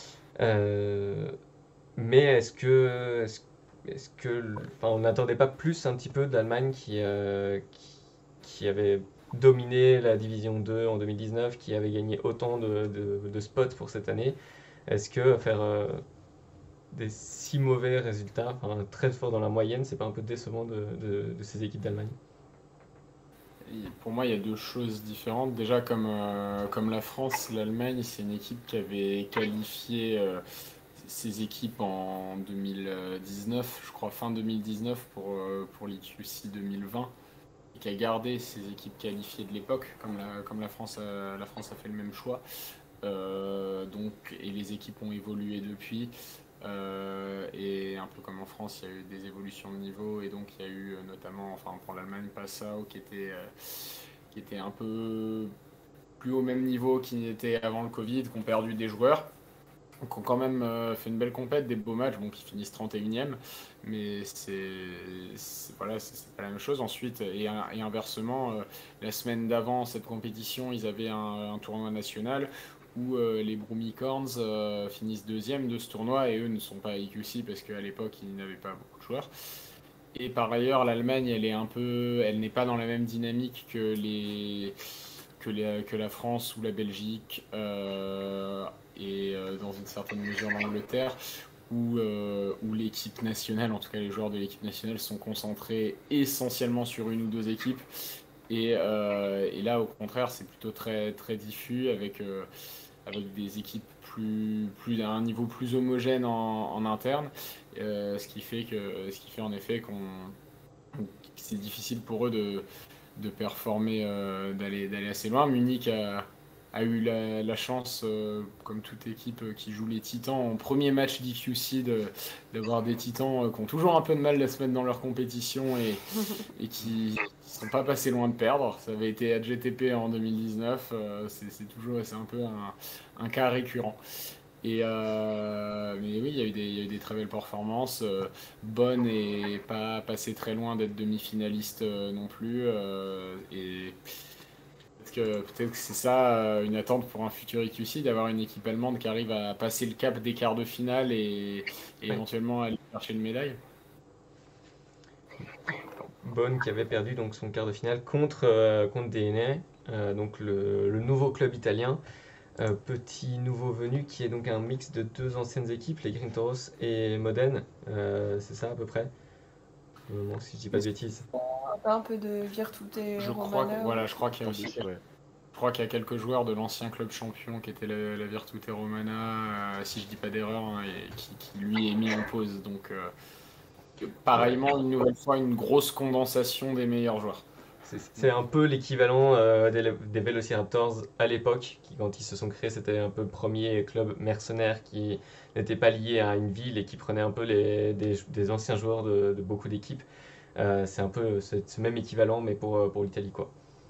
Euh, mais est-ce que, est-ce, est-ce que, enfin, on n'attendait pas plus un petit peu d'Allemagne qui, euh, qui, qui avait dominé la division deux en deux mille dix-neuf, qui avait gagné autant de, de, de spots pour cette année? Est-ce que faire euh, des si mauvais résultats, enfin, très fort dans la moyenne, c'est pas un peu décevant de, de, de ces équipes d'Allemagne? Et pour moi, il y a deux choses différentes. Déjà, comme, euh, comme la France, l'Allemagne, c'est une équipe qui avait qualifié euh, ses équipes en deux mille dix-neuf, je crois fin deux mille dix-neuf pour, euh, pour l'I Q C deux mille vingt, et qui a gardé ses équipes qualifiées de l'époque, comme la, comme la France, a, la France a fait le même choix. Euh, donc, et les équipes ont évolué depuis. Euh, et un peu comme en France, il y a eu des évolutions de niveau, et donc il y a eu euh, notamment, enfin pour l'Allemagne, Passau qui était, euh, qui était un peu plus au même niveau qu'il n'était avant le Covid, qui ont perdu des joueurs, qui ont quand même euh, fait une belle compète, des beaux matchs, bon, qui finissent trente et unième, mais c'est c'est- voilà, c'est c'est pas la même chose. Ensuite, et, et inversement, euh, la semaine d'avant cette compétition, ils avaient un, un tournoi national où euh, les Brumicorns euh, finissent deuxième de ce tournoi, et eux ne sont pas à I Q C parce qu'à l'époque ils n'avaient pas beaucoup de joueurs. Et par ailleurs, l'Allemagne, elle est un peu, elle n'est pas dans la même dynamique que les, que les, que la France ou la Belgique euh, et euh, dans une certaine mesure l'Angleterre, où, euh, où l'équipe nationale, en tout cas les joueurs de l'équipe nationale, sont concentrés essentiellement sur une ou deux équipes. Et, euh, et là, au contraire, c'est plutôt très, très diffus avec, euh, avec des équipes plus, plus à un niveau plus homogène en, en interne, euh, ce qui fait que, ce qui fait en effet qu'on, que c'est difficile pour eux de, de performer, euh, d'aller, d'aller assez loin. Munich a, a eu la, la chance, euh, comme toute équipe euh, qui joue les Titans, en premier match d'I Q C, de, d'avoir des Titans euh, qui ont toujours un peu de mal à se mettre dans leur compétition et, et qui ne sont pas passés loin de perdre. Ça avait été à G T P en deux mille dix-neuf, euh, c'est, c'est toujours c'est un peu un, un cas récurrent. Et euh, mais oui, il y, a eu des, il y a eu des très belles performances. Euh, Bonne et pas passé très loin d'être demi-finaliste euh, non plus. Euh, et peut-être que, peut-être que c'est ça euh, une attente pour un futur I Q C, d'avoir une équipe allemande qui arrive à passer le cap des quarts de finale et, et Oui. éventuellement aller chercher une médaille. Bonn qui avait perdu donc son quart de finale contre, euh, contre D N A, euh, donc le, le nouveau club italien. Euh, petit nouveau venu qui est donc un mix de deux anciennes équipes, les Green Toros et Modène. Euh, c'est ça à peu près? Euh, bon, si je dis pas de bêtises. Pas un peu de Virtute Je crois, que- Romana. voilà, je crois qu'il y a Sans aussi, doute, ouais. je crois qu'il y a quelques joueurs de l'ancien club champion qui était la, la Virtute Romana, euh, si je dis pas d'erreur, hein, et qui, qui, lui est mis en pause. Donc euh, Ouais. pareillement, une nouvelle fois, une grosse condensation des meilleurs joueurs. C'est c'est un peu l'équivalent euh, des, des Velociraptors à l'époque, qui quand ils se sont créés, c'était un peu le premier club mercenaire qui n'était pas lié à une ville et qui prenait un peu les, des, des anciens joueurs de, de beaucoup d'équipes. Euh, c'est un peu ce, ce même équivalent, mais pour, euh, pour l'Italie, quoi.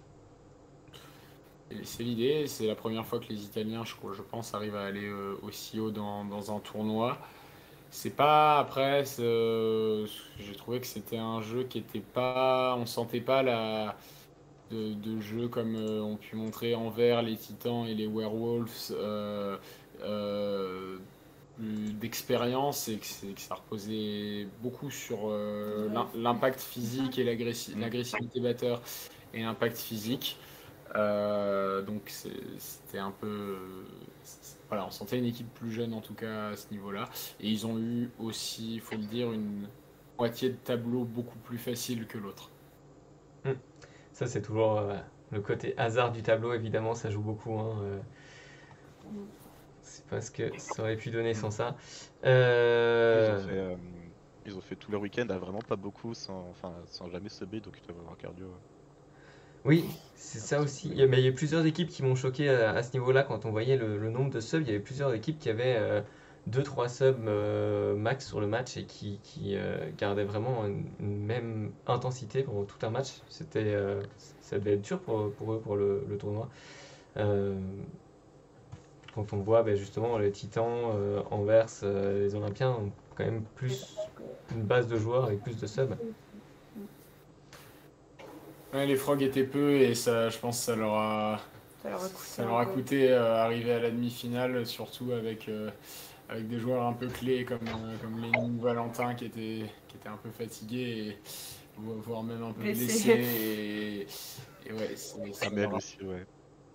Et c'est l'idée, c'est la première fois que les Italiens, je, je pense, arrivent à aller euh, aussi haut dans, dans un tournoi. C'est pas, après, c'est, euh, j'ai trouvé que c'était un jeu qui était pas, on sentait pas la, de, de jeux comme euh, ont pu montrer Anvers, les Titans et les Werewolves, euh, euh, plus d'expérience et que, c'est- que ça reposait beaucoup sur euh, l'im- l'impact physique et l'agressi- l'agressivité batteur et l'impact physique. Euh, donc c'est- c'était un peu... c'est- Voilà, on sentait une équipe plus jeune en tout cas à ce niveau-là. Et ils ont eu aussi, il faut le dire, une moitié de tableau beaucoup plus facile que l'autre. Hmm. Ça, c'est toujours euh, le côté hasard du tableau, évidemment, ça joue beaucoup. Hein, euh, c'est pas ce que ça aurait pu donner sans ça. Ils ont Euh, fait, euh, ils ont fait tout leur week-end à vraiment pas beaucoup, sans, enfin, sans jamais subber, donc ils doivent avoir un cardio. euh, Oui, c'est ça impressionnant. aussi. Il y a, mais il y a plusieurs équipes qui m'ont choqué à, à ce niveau-là quand on voyait le, le nombre de subs. Il y avait plusieurs équipes qui avaient deux trois subs euh, max sur le match et qui, qui euh, gardaient vraiment une, une même intensité pendant tout un match. C'était, euh, ça devait être dur pour, pour eux pour le, le tournoi. Euh, quand on voit ben, justement les Titans, euh, Anvers, euh, les Olympiens ont quand même plus une base de joueurs avec plus de subs. Ouais, les Frogs étaient peu et ça, je pense que ça leur a, Ça leur a coûté ça un leur a peu. coûté euh, arriver à la demi-finale, surtout avec, euh, avec des joueurs un peu clés comme, euh, comme Lenny ou Valentin qui étaient, qui étaient un peu fatigués, et, vo- voire même un peu Blessés. blessés. Et, et ouais, c'est- ça Amel leur a- aussi, ouais.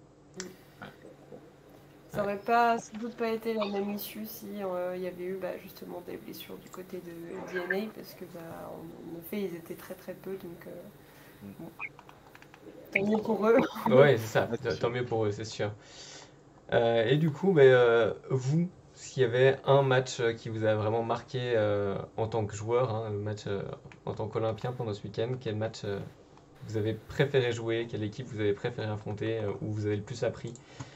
Ça aurait pas, sans doute pas été la même issue si euh, il y avait eu bah, justement des blessures du côté de D N A parce que bah, en, en effet ils étaient très très peu donc euh, Mm. bon, tant mieux pour eux. Ouais, c'est ça, Ouais, c'est T- sûr. tant mieux pour eux, c'est sûr. Euh, et du coup, ben, euh, vous, s'il y avait un match euh, qui vous a vraiment marqué euh, en tant que joueur, hein, le match euh, en tant qu'Olympien pendant ce week-end, quel match euh, vous avez préféré jouer, quelle équipe vous avez préféré affronter, euh, où vous avez le plus appris?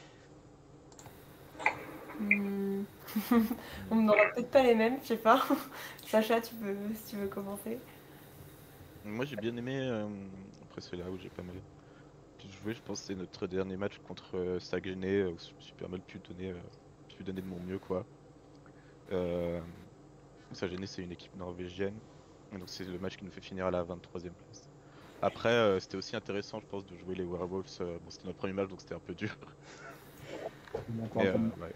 Hmm. On n'aura peut-être pas les mêmes, je sais pas. Sacha, tu peux, si tu veux commencer. Moi j'ai bien aimé, euh, après c'est là où j'ai pas mal pu jouer, je pense que c'est notre dernier match contre euh, Saguenay, euh, où je me suis pas mal pu donner, euh, pu donner de mon mieux quoi. Euh, Saguenay c'est une équipe norvégienne, et donc c'est le match qui nous fait finir à la vingt-troisième place. Après euh, c'était aussi intéressant je pense de jouer les Werewolves, euh, bon c'était notre premier match donc c'était un peu dur. Mais euh, ouais,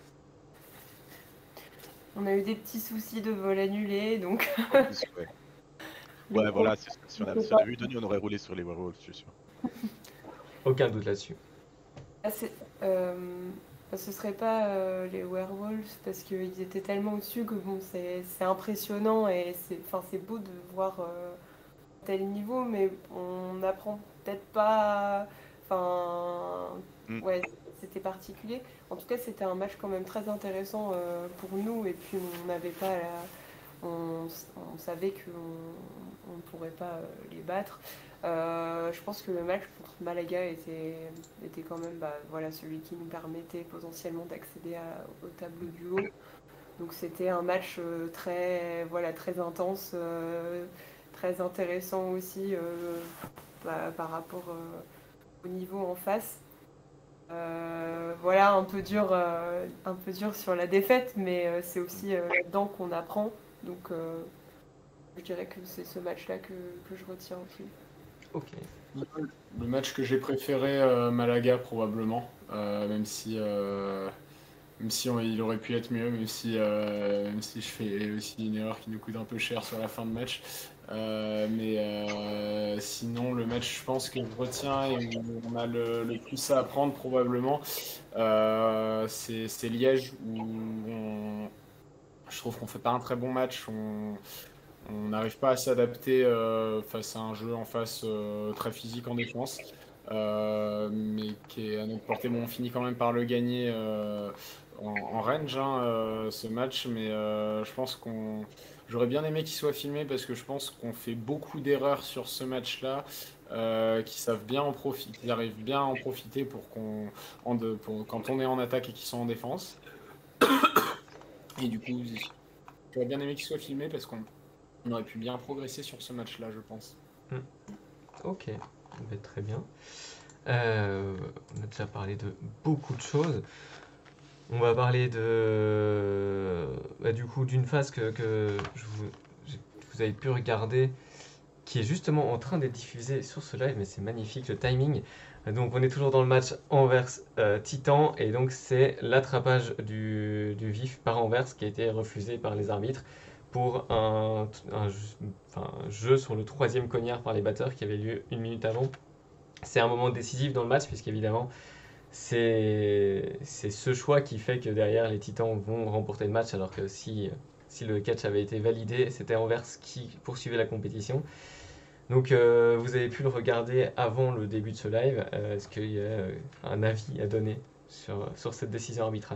On a eu des petits soucis de vol annulé donc. en plus ouais. Ouais donc, voilà, c'est sûr, si on on a- peut si on pas. avait eu Denis on aurait roulé sur les Werewolves je suis sûr. Aucun doute là-dessus. Ah, c'est- euh, ce serait pas euh, les Werewolves parce qu'ils étaient tellement au-dessus que bon, c'est c'est impressionnant et c'est enfin, c'est beau de voir euh, tel niveau, mais on n'apprend peut-être pas. Enfin, Mm. ouais, c'était particulier. En tout cas, c'était un match quand même très intéressant euh, pour nous et puis on n'avait pas la- on, on savait qu'on ne pourrait pas euh, les battre. Euh, je pense que le match contre Malaga était, était quand même bah, voilà, celui qui nous permettait potentiellement d'accéder à- au tableau du haut. Donc c'était un match euh, très, voilà, très intense, euh, très intéressant aussi euh, bah, par rapport euh, au niveau en face. Euh, voilà, un peu dur, euh, un peu dur sur la défaite, mais euh, c'est aussi euh, là-dedans qu'on apprend. Donc euh, je dirais que c'est ce match-là que, que je retiens aussi. Ok. Le match que j'ai préféré, euh, Malaga probablement, euh, même si, euh, même si on- il aurait pu être mieux, même si, euh, même si je fais aussi une erreur qui nous coûte un peu cher sur la fin de match. Euh, mais euh, sinon, le match, je pense que je retiens et où on a le, le plus à apprendre probablement, euh, c'est c'est Liège où on- je trouve qu'on fait pas un très bon match. On, on n'arrive pas à s'adapter euh, face à un jeu en face euh, très physique en défense, euh, mais qui est à notre portée. Bon, on finit quand même par le gagner euh, en, en range, hein, euh, ce match, mais euh, je pense qu'on. J'aurais bien aimé qu'il soit filmé parce que je pense qu'on fait beaucoup d'erreurs sur ce match-là, euh, qui savent bien en profiter, qui arrivent bien à en profiter pour qu'on, en de- pour- quand on est en attaque et qu'ils sont en défense. Et du coup, j'aurais bien aimé qu'il soit filmé parce qu'on on aurait pu bien progresser sur ce match-là, je pense. Ok, ben, très bien. Euh, on a déjà parlé de beaucoup de choses. On va parler de, bah, du coup, d'une phase que, que je vous, j'ai- vous avez pu regarder, qui est justement en train d'être diffusé sur ce live, mais c'est magnifique le timing. Donc on est toujours dans le match Anvers-Titan, et donc c'est l'attrapage du, du vif par Anvers qui a été refusé par les arbitres pour un, un, enfin, un jeu sur le troisième cognard par les batteurs qui avait lieu une minute avant. C'est un moment décisif dans le match, puisqu'évidemment c'est c'est ce choix qui fait que derrière les Titans vont remporter le match, alors que si, si le catch avait été validé, c'était Anvers qui poursuivait la compétition. Donc euh, vous avez pu le regarder avant le début de ce live. Euh, Est-ce qu'il y a euh, un avis à donner sur, sur cette décision arbitrale?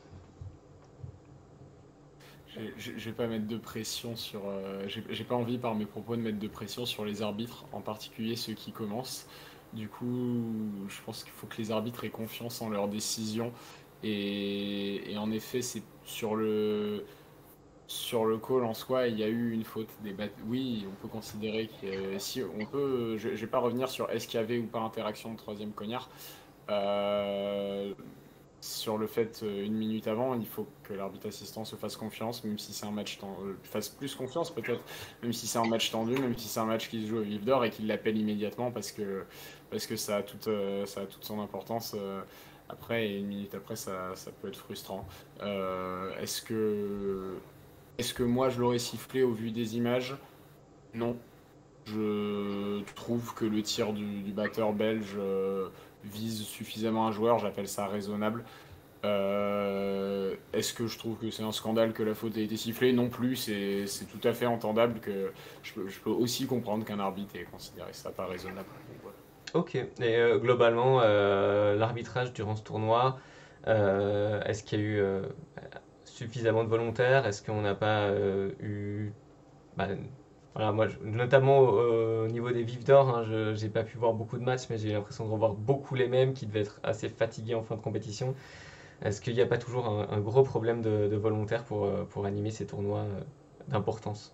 Je ne vais pas mettre de pression sur. Euh, J'ai pas envie par mes propos de mettre de pression sur les arbitres, en particulier ceux qui commencent. Du coup, je pense qu'il faut que les arbitres aient confiance en leurs décisions. Et, et en effet, c'est sur le. Sur le call en soi, il y a eu une faute des bat... Oui, on peut considérer que si on peut, je, je vais pas revenir sur est-ce qu'il y avait ou pas interaction de troisième cognard. Euh, sur le fait euh, une minute avant, il faut que l'arbitre assistant se fasse confiance, même si c'est un match tendu, euh, fasse plus confiance peut-être, même si c'est un match tendu, même si c'est un match qui se joue au vif d'or et qu'il l'appelle immédiatement parce que parce que ça a toute euh, ça a toute son importance. Euh, après et une minute après, ça, ça peut être frustrant. Euh, est-ce que Est-ce que moi je l'aurais sifflé au vu des images? Non. Je trouve que le tir du, du batteur belge euh, vise suffisamment un joueur, j'appelle ça raisonnable. Euh, Est-ce que je trouve que c'est un scandale que la faute ait été sifflée? Non plus, c'est c'est tout à fait entendable que je peux, je peux aussi comprendre qu'un arbitre ait considéré ça pas raisonnable. Donc, voilà. Ok, et euh, globalement, euh, l'arbitrage durant ce tournoi, euh, est-ce qu'il y a eu euh, suffisamment de volontaires? Est-ce qu'on n'a pas euh, eu... bah, voilà, moi, je- notamment au, au niveau des vifs d'or, hein, je j'ai pas pu voir beaucoup de matchs, mais j'ai eu l'impression de revoir beaucoup les mêmes qui devaient être assez fatigués en fin de compétition. Est-ce qu'il n'y a pas toujours un, un gros problème de, de volontaires pour, euh, pour animer ces tournois euh, d'importance?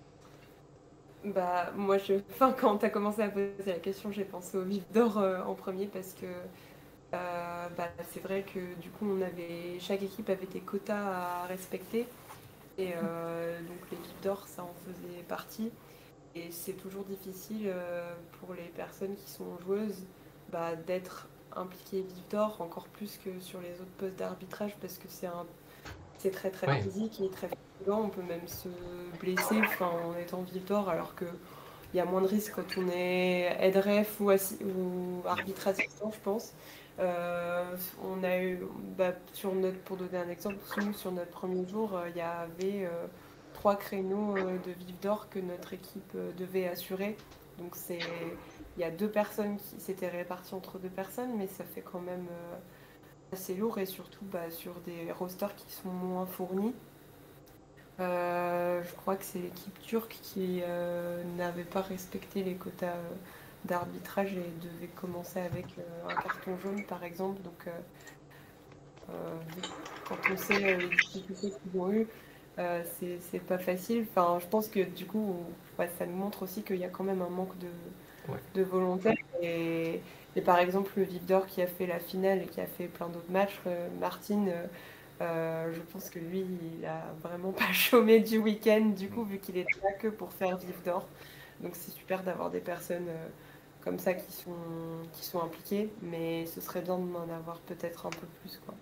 Bah, moi, je... enfin, quand tu as commencé à poser la question, j'ai pensé au vif d'or euh, en premier parce que euh, bah, c'est vrai que du coup, on avait... chaque équipe avait des quotas à respecter. Et euh, donc, les vifs d'or, ça en faisait partie. Et c'est toujours difficile euh, pour les personnes qui sont joueuses bah, d'être impliquées vif d'or, encore plus que sur les autres postes d'arbitrage, parce que c'est un... c'est très très Ouais. physique et très fatigant. On peut même se blesser enfin, en étant vif d'or, alors que il y a moins de risques quand on est aide ref ou, assi- ou arbitre assistant, je pense. Euh, on a eu, bah, sur notre, pour donner un exemple, nous, sur notre premier jour, euh, il y avait euh, trois créneaux euh, de vif d'or que notre équipe euh, devait assurer. Donc c'est, il y a deux personnes qui s'étaient réparties entre deux personnes, mais ça fait quand même euh, assez lourd et surtout bah, sur des rosters qui sont moins fournis. Euh, je crois que c'est l'équipe turque qui euh, n'avait pas respecté les quotas euh, d'arbitrage et devait commencer avec euh, un carton jaune par exemple. Donc euh, euh, quand on sait euh, les difficultés qu'ils ont eues, euh, c'est c'est pas facile. Enfin, je pense que du coup, ouais, ça nous montre aussi qu'il y a quand même un manque de, Ouais. de volonté. Et, et par exemple, le Vif d'Or qui a fait la finale et qui a fait plein d'autres matchs, euh, Martine, euh, euh, je pense que lui, il a vraiment pas chômé du week-end, du coup, vu qu'il était là que pour faire Vif d'Or. Donc c'est super d'avoir des personnes euh, comme ça qui sont, qui sont impliquées, mais ce serait bien d'en avoir peut-être un peu plus, quoi.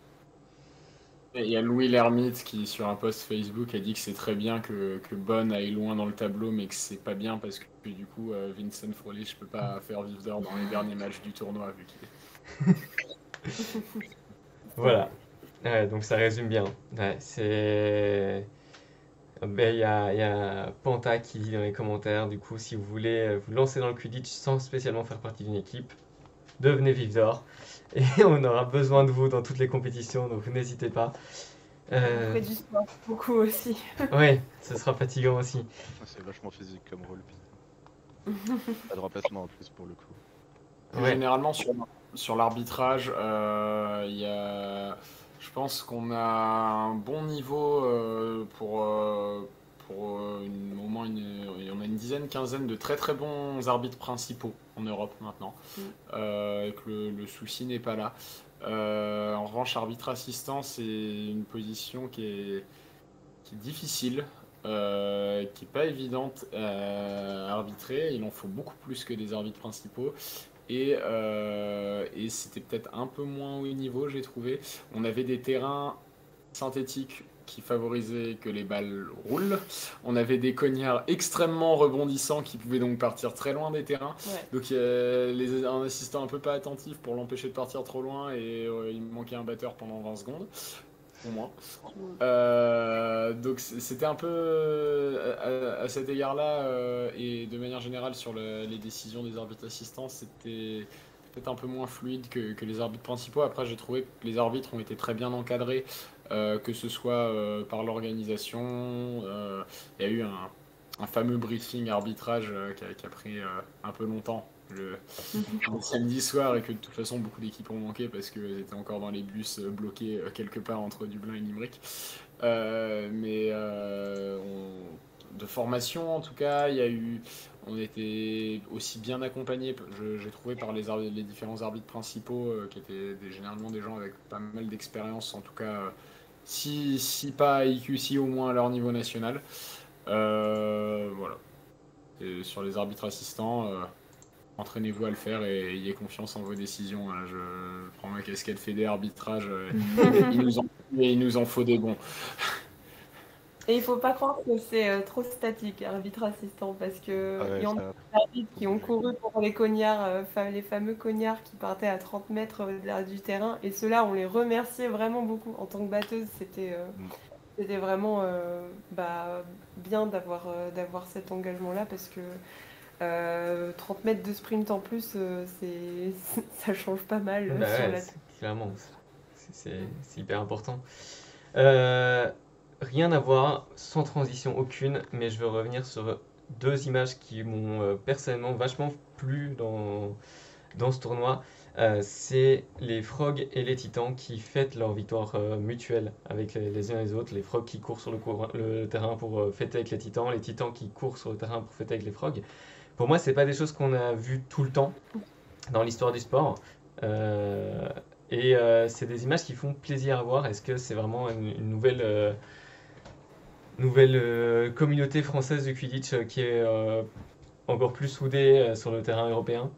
Et il y a Louis Lermite qui, sur un post Facebook, a dit que c'est très bien que, que Bonn aille loin dans le tableau, mais que c'est pas bien parce que, que du coup, euh, Vincent Frolich peut pas faire vivre d'or dans les derniers matchs du tournoi vu qu'il est. Voilà. Ouais, donc ça résume bien. Ouais, c'est... Ben, il y a, il y a Panta qui dit dans les commentaires, du coup, si vous voulez euh, vous lancer dans le Quidditch sans spécialement faire partie d'une équipe, devenez Vif d'Or. Et on aura besoin de vous dans toutes les compétitions, donc n'hésitez pas. Vous Euh, ferez du sport beaucoup aussi. ouais, ce sera fatigant aussi. C'est vachement physique comme rôle. Putain. Pas de remplacement en plus pour le coup. Plus Ouais. généralement, sur, sur l'arbitrage, euh, il y a, je pense qu'on a un bon niveau euh, pour, euh, pour euh, une- au moins une, on a une dizaine, quinzaine de très très bons arbitres principaux en Europe maintenant. Mm. Euh, et que le, le souci n'est pas là. Euh, en revanche, arbitre assistant, c'est une position qui est, qui est difficile. euh, qui n'est pas évidente à arbitrer. Il en faut beaucoup plus que des arbitres principaux. Et, euh, et c'était peut-être un peu moins haut niveau, j'ai trouvé. On avait des terrains synthétiques qui favorisaient que les balles roulent. On avait des cognards extrêmement rebondissants qui pouvaient donc partir très loin des terrains. Ouais. Donc euh, les, un assistant un peu pas attentif pour l'empêcher de partir trop loin et euh, il me manquait un batteur pendant vingt secondes. Au moins. Euh, donc c'était un peu à, à cet égard-là euh, et de manière générale sur le, les décisions des arbitres assistants, c'était peut-être un peu moins fluide que, que les arbitres principaux. Après, j'ai trouvé que les arbitres ont été très bien encadrés, euh, que ce soit euh, par l'organisation. Euh, il y a eu un, un fameux briefing arbitrage euh, qui, a, qui a pris euh, un peu longtemps. Le, le samedi soir et que de toute façon beaucoup d'équipes ont manqué parce qu'elles étaient encore dans les bus bloqués quelque part entre Dublin et Limerick. Euh, mais euh, on, de formation en tout cas, il y a eu, on était aussi bien accompagnés, j'ai trouvé par les, les différents arbitres principaux euh, qui étaient des, généralement des gens avec pas mal d'expérience, en tout cas euh, si, si pas à I Q C au moins à leur niveau national. Euh, voilà. Et sur les arbitres assistants. Euh, Entraînez-vous à le faire et ayez confiance en vos décisions. Je prends ma casquette fédé arbitrage. il, nous en, il nous en faut des bons. Et il ne faut pas croire que c'est euh, trop statique, arbitre assistant, parce que Ouais, il y en a ça- des arbitres qui ont couru pour les cognards, euh, fa- les fameux cognards qui partaient à trente mètres de la- du terrain. Et ceux-là, on les remerciait vraiment beaucoup. En tant que batteuse, c'était euh, Mm. c'était vraiment euh, bah, bien d'avoir euh, d'avoir cet engagement-là, parce que euh, trente mètres de sprint en plus, euh, c'est ça change pas mal euh, Bah sur ouais, la c'est- clairement, c'est- c'est c'est hyper important. Euh, Rien à voir, sans transition aucune, mais je veux revenir sur deux images qui m'ont euh, personnellement vachement plu dans, dans ce tournoi. Euh, c'est les Frogs et les Titans qui fêtent leur victoire euh, mutuelle avec les, les uns et les autres. Les Frogs qui courent sur le, cour- le terrain pour euh, fêter avec les Titans, les Titans qui courent sur le terrain pour fêter avec les Frogs. Pour moi, c'est pas des choses qu'on a vues tout le temps dans l'histoire du sport. Euh, et euh, c'est des images qui font plaisir à voir. Est-ce que c'est vraiment une, une nouvelle, euh, nouvelle euh, communauté française du Quidditch euh, qui est euh, encore plus soudée euh, sur le terrain européen?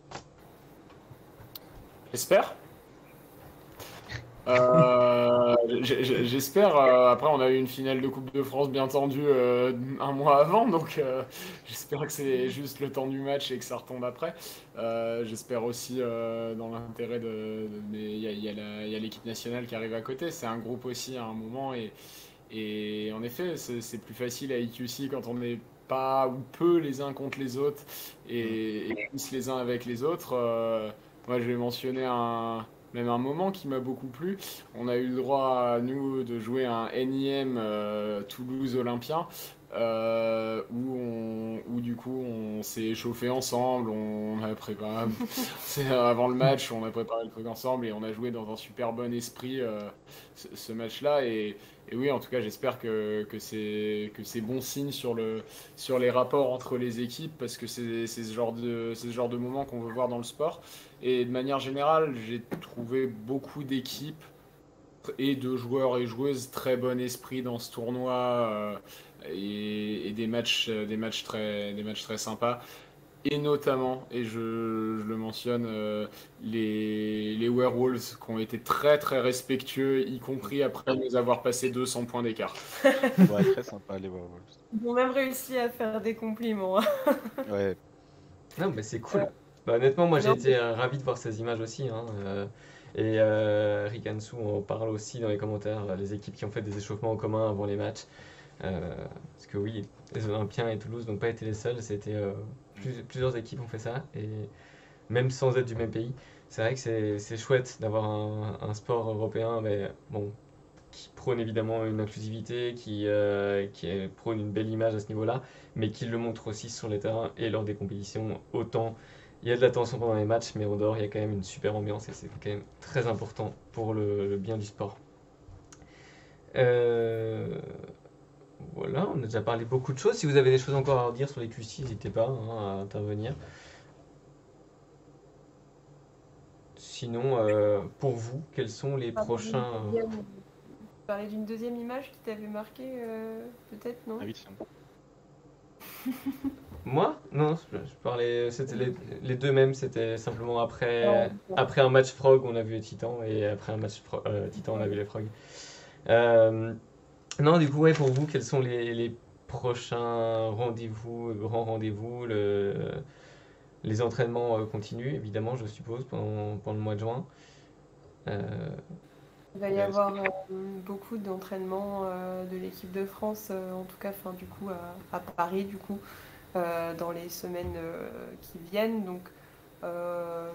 J'espère. Euh, j- j- J'espère. euh, après, on a eu une finale de Coupe de France bien tendue euh, un mois avant, donc euh, j'espère que c'est juste le temps du match et que ça retombe après. Euh, j'espère aussi euh, dans l'intérêt de. de- mais il y a, il y a la- il y a l'équipe nationale qui arrive à côté. C'est un groupe aussi à un moment et, et en effet, c'est c'est plus facile à I Q C quand on n'est pas ou peu les uns contre les autres et, et plus les uns avec les autres. Euh, moi, je vais mentionner un même un moment qui m'a beaucoup plu. On a eu le droit, à nous, de jouer un N I M euh, Toulouse Olympien, euh, où, on, où du coup on s'est échauffé ensemble, on a préparé, c'est avant le match, on a préparé le truc ensemble et on a joué dans un super bon esprit euh, ce, ce match-là. Et, et oui, en tout cas, j'espère que, que c'est que c'est bon signe sur, le, sur les rapports entre les équipes, parce que c'est c'est ce genre de, c'est ce genre de moment qu'on veut voir dans le sport. Et de manière générale, j'ai trouvé beaucoup d'équipes et de joueurs et joueuses très bon esprit dans ce tournoi euh, et, et des matchs, euh, des matchs très, des matchs très sympas. Et notamment, et je, je le mentionne, euh, les, les Werewolves qui ont été très très respectueux, y compris après nous avoir passé deux cents points d'écart. Ouais, très sympa les Werewolves. Ils ont même réussi à faire des compliments, hein. Ouais, Non, mais c'est cool. Bah, honnêtement, moi j'ai Non, été euh, ravi de voir ces images aussi, hein, euh, et euh, Rikansu en parle aussi dans les commentaires, euh, les équipes qui ont fait des échauffements en commun avant les matchs. Euh, parce que oui, les Olympiens et Toulouse n'ont pas été les seuls, c'était euh, plus- plusieurs équipes ont fait ça, et même sans être du même pays. C'est vrai que c'est c'est chouette d'avoir un, un sport européen, mais bon, qui prône évidemment une inclusivité, qui, euh, qui prône une belle image à ce niveau-là, mais qui le montre aussi sur les terrains et lors des compétitions. Autant il y a de la tension pendant les matchs, mais en dehors, il y a quand même une super ambiance et c'est quand même très important pour le, le bien du sport. Euh, voilà, on a déjà parlé beaucoup de choses. Si vous avez des choses encore à redire sur les Q C, n'hésitez pas, hein, à intervenir. Sinon, euh, pour vous, quels sont les prochains... parlais d'une deuxième image qui t'avait marqué, euh, peut-être, non? Ah oui, tiens. Moi? Non, je, je parlais. C'était les, les deux mêmes. C'était simplement après, Non. après un match Frog, on a vu les Titans. Et après un match Fro- euh, Titan, on a vu les Frogs. Euh, non, du coup, ouais, pour vous, quels sont les, les prochains rendez-vous, grands rendez-vous le, les entraînements euh, continuent, évidemment, je suppose, pendant, pendant le mois de juin. Euh, Il va y Ouais, est-ce que- avoir euh, beaucoup d'entraînements euh, de l'équipe de France, euh, en tout cas, enfin, du coup, à, à Paris, du coup, euh, dans les semaines euh, qui viennent. Donc, euh,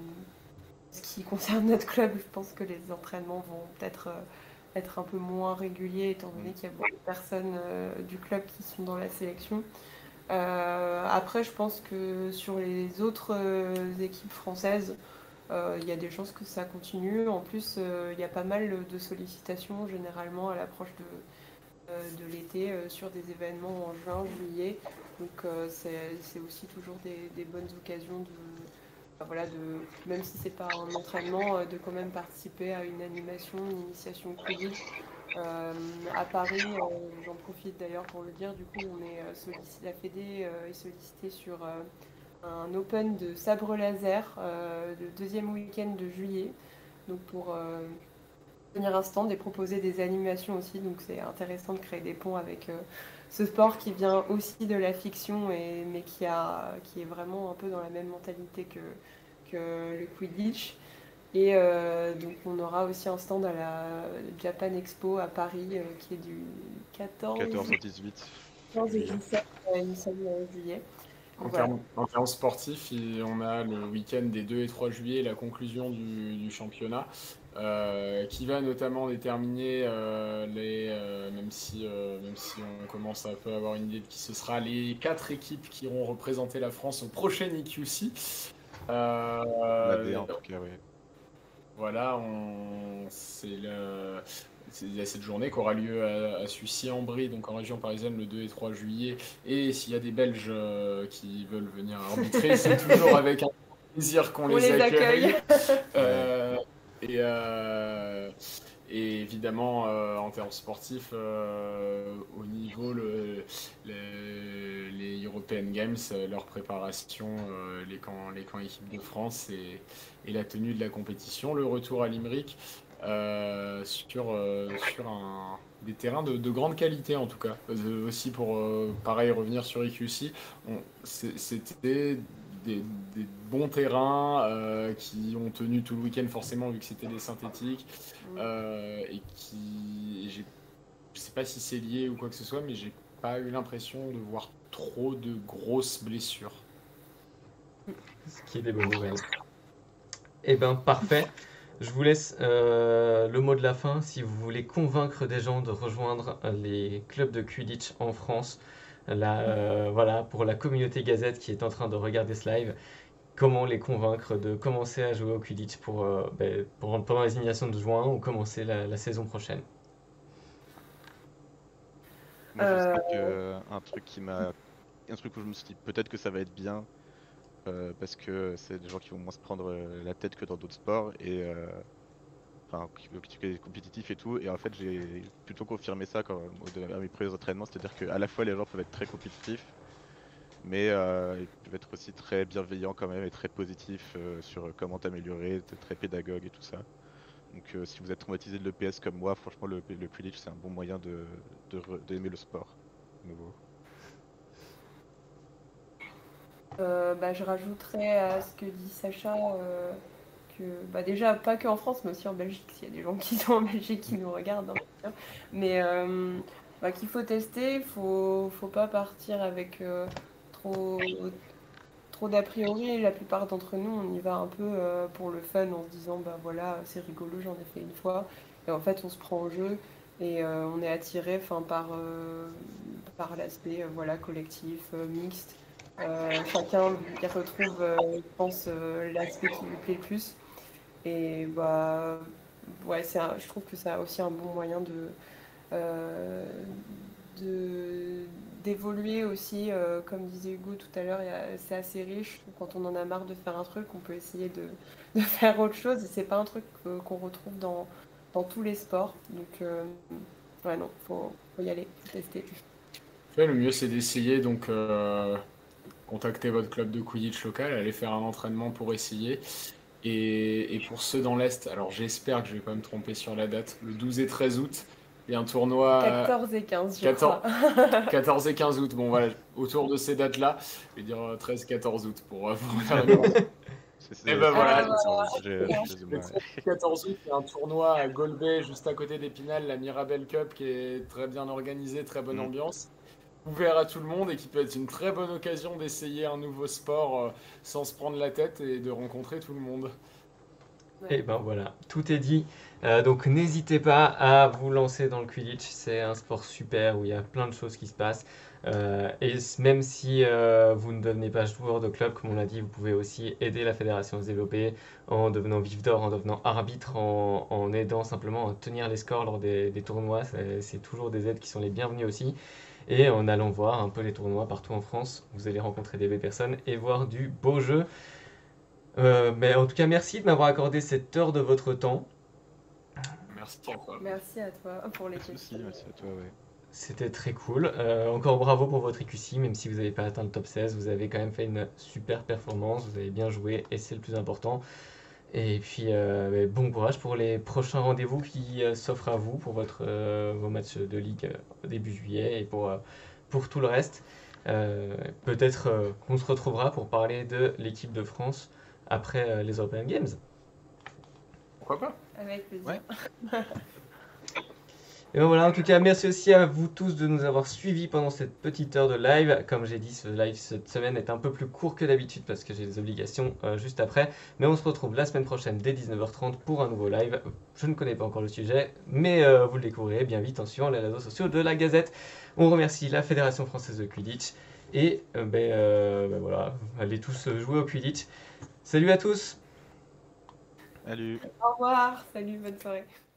ce qui concerne notre club, je pense que les entraînements vont peut-être euh, être un peu moins réguliers, étant donné qu'il y a beaucoup de personnes euh, du club qui sont dans la sélection. Euh, après, je pense que sur les autres euh, équipes françaises, euh, il y a des chances que ça continue. En plus, euh, il y a pas mal de sollicitations généralement à l'approche de, euh, de l'été euh, sur des événements en juin, juillet. Donc euh, c'est c'est aussi toujours des, des bonnes occasions de, enfin, voilà, de, même si c'est pas un entraînement, euh, de quand même participer à une animation, une initiation Quidditch. Euh, à Paris, euh, j'en profite d'ailleurs pour le dire, du coup, on est euh, sollicité, la Fédé euh, est sollicitée sur euh, un open de sabre laser euh, le deuxième week-end de juillet. Donc pour euh, tenir un stand et proposer des animations aussi. Donc c'est intéressant de créer des ponts avec euh, ce sport qui vient aussi de la fiction, et, mais qui, a, qui est vraiment un peu dans la même mentalité que, que le Quidditch. Et euh, donc on aura aussi un stand à la Japan Expo à Paris euh, qui est du quatorze, quatorze au dix-huit quatorze et juillet. dix-sept euh, il me semble, euh, juillet. En Donc voilà. termes, en termes sportifs, il- on a le week-end des deux et trois juillet, la conclusion du, du championnat, euh, qui va notamment déterminer, euh, les, euh, même si, euh, même si on commence à un peu avoir une idée de qui ce sera, les quatre équipes qui iront représenter la France au prochain E Q C. La D Euh, en tout cas, oui. voilà, on... c'est le... c'est- il y a cette journée qui aura lieu à, à Sucy-en-Brie, donc en région parisienne, le deux et trois juillet. Et s'il y a des Belges euh, qui veulent venir arbitrer, c'est toujours avec un plaisir qu'on On les, les accueille. accueille. Euh, et, euh, et évidemment, euh, en termes sportifs, euh, au niveau le, le- les European Games, euh, leur préparation, euh, les camps, les camps équipe de France et, et la tenue de la compétition, le retour à Limerick, euh, sur, euh, sur un, des terrains de, de grande qualité en tout cas. Euh, aussi pour, euh, pareil, revenir sur E Q C, on- c'est- c'était des, des bons terrains euh, qui ont tenu tout le week-end forcément vu que c'était des synthétiques, euh, et qui, j'ai- je sais pas si c'est lié ou quoi que ce soit, mais j'ai pas eu l'impression de voir trop de grosses blessures. ce qui est des bonnes nouvelles. Eh ben, parfait. Je vous laisse euh, le mot de la fin. Si vous voulez convaincre des gens de rejoindre les clubs de Quidditch en France, là, euh, voilà, pour la communauté Gazette qui est en train de regarder ce live, comment les convaincre de commencer à jouer au Quidditch pour, euh, ben, pour- pendant les initiations de juin ou commencer la, la saison prochaine. Moi, je Euh, sais que un truc qui m'a, un truc où je me suis dit peut-être que ça va être bien, euh, parce que c'est des gens qui vont moins se prendre euh, la tête que dans d'autres sports et euh, enfin qui qui est compétitif et tout. Et en fait, j'ai plutôt confirmé ça quand au- à mes premiers entraînements, c'est-à-dire qu'à la fois les gens peuvent être très compétitifs, mais euh, ils peuvent être aussi très bienveillants quand même et très positifs euh, sur comment t'améliorer, être très pédagogue et tout ça. Donc euh, si vous êtes traumatisé de l'E P S comme moi, franchement le, le Quidditch c'est un bon moyen de, de re- d'aimer le sport. de nouveau. Euh, bah, je rajouterais à ce que dit Sacha euh, que bah, déjà pas qu'en France mais aussi en Belgique, s'il y a des gens qui sont en Belgique qui nous regardent, hein, bien sûr. Mais euh, bah, qu'il faut tester, il faut, faut pas partir avec euh, trop, trop d'a priori. La plupart d'entre nous on y va un peu euh, pour le fun en se disant bah voilà c'est rigolo, j'en ai fait une fois, et en fait on se prend au jeu et euh, on est attiré enfin, par, euh, par l'aspect euh, voilà, collectif, euh, mixte. Euh, chacun y retrouve, euh, je pense, euh, l'aspect qui lui plaît le plus. Et bah, ouais, c'est un- je trouve que c'est aussi un bon moyen de, euh, de- d'évoluer aussi. Euh, comme disait Hugo tout à l'heure, il y a- c'est assez riche. Quand on en a marre de faire un truc, on peut essayer de, de faire autre chose. Et c'est pas un truc euh, qu'on retrouve dans, dans tous les sports. Donc, euh, ouais, non, faut, faut y aller, faut tester. Ouais, le mieux, c'est d'essayer. Donc, euh, contactez votre club de Quidditch local, allez faire un entraînement pour essayer. Et, et pour ceux dans l'Est, alors j'espère que je vais pas me tromper sur la date, le douze et treize août, il y a un tournoi euh, quatorze et quinze, je quatorze, crois. quatorze et quinze août. Bon, voilà, autour de ces dates-là, je vais dire euh, treize quatorze août pour, euh, pour faire une- C'est- Et c'est- ben voilà, Ah, c'est- c'est- j'ai- voilà. excusez-moi, le ouais. treize et quatorze août, il y a un tournoi à Golbey, juste à côté d'Épinal, la Mirabel Cup, qui est très bien organisée, très bonne Mm. ambiance, ouvert à tout le monde et qui peut être une très bonne occasion d'essayer un nouveau sport euh, sans se prendre la tête et de rencontrer tout le monde. Et ben voilà, tout est dit. Euh, donc n'hésitez pas à vous lancer dans le Quidditch, c'est un sport super où il y a plein de choses qui se passent. Euh, et s- même si euh, vous ne devenez pas joueur de club, comme on l'a dit, vous pouvez aussi aider la fédération à se développer en devenant vif d'or, en devenant arbitre, en, en aidant simplement à tenir les scores lors des, des tournois. C'est c'est toujours des aides qui sont les bienvenues aussi. Et en allant voir un peu les tournois partout en France, vous allez rencontrer des belles personnes et voir du beau jeu. Euh, mais en tout cas, merci de m'avoir accordé cette heure de votre temps. Merci à toi. Merci à toi pour les Pas de soucis, questions. merci à toi, ouais. C'était très cool. Euh, encore bravo pour votre I Q C, même si vous n'avez pas atteint le top seize, vous avez quand même fait une super performance, vous avez bien joué et c'est le plus important. Et puis euh, mais bon courage pour les prochains rendez-vous qui euh, s'offrent à vous pour votre, euh, vos matchs de ligue euh, au début juillet et pour, euh, pour tout le reste. Euh, Peut-être euh, qu'on se retrouvera pour parler de l'équipe de France après euh, les European Games. Pourquoi pas? Avec plaisir. Ouais. Et ben voilà, en tout cas, merci aussi à vous tous de nous avoir suivis pendant cette petite heure de live. Comme j'ai dit, ce live cette semaine est un peu plus court que d'habitude parce que j'ai des obligations euh, juste après. Mais on se retrouve la semaine prochaine dès dix-neuf heures trente pour un nouveau live. Je ne connais pas encore le sujet, mais euh, vous le découvrirez bien vite en suivant les réseaux sociaux de la Gazette. On remercie la Fédération Française de Quidditch. Et euh, ben, euh, ben voilà, allez tous jouer au Quidditch. Salut à tous! Salut. Au revoir, salut, bonne soirée.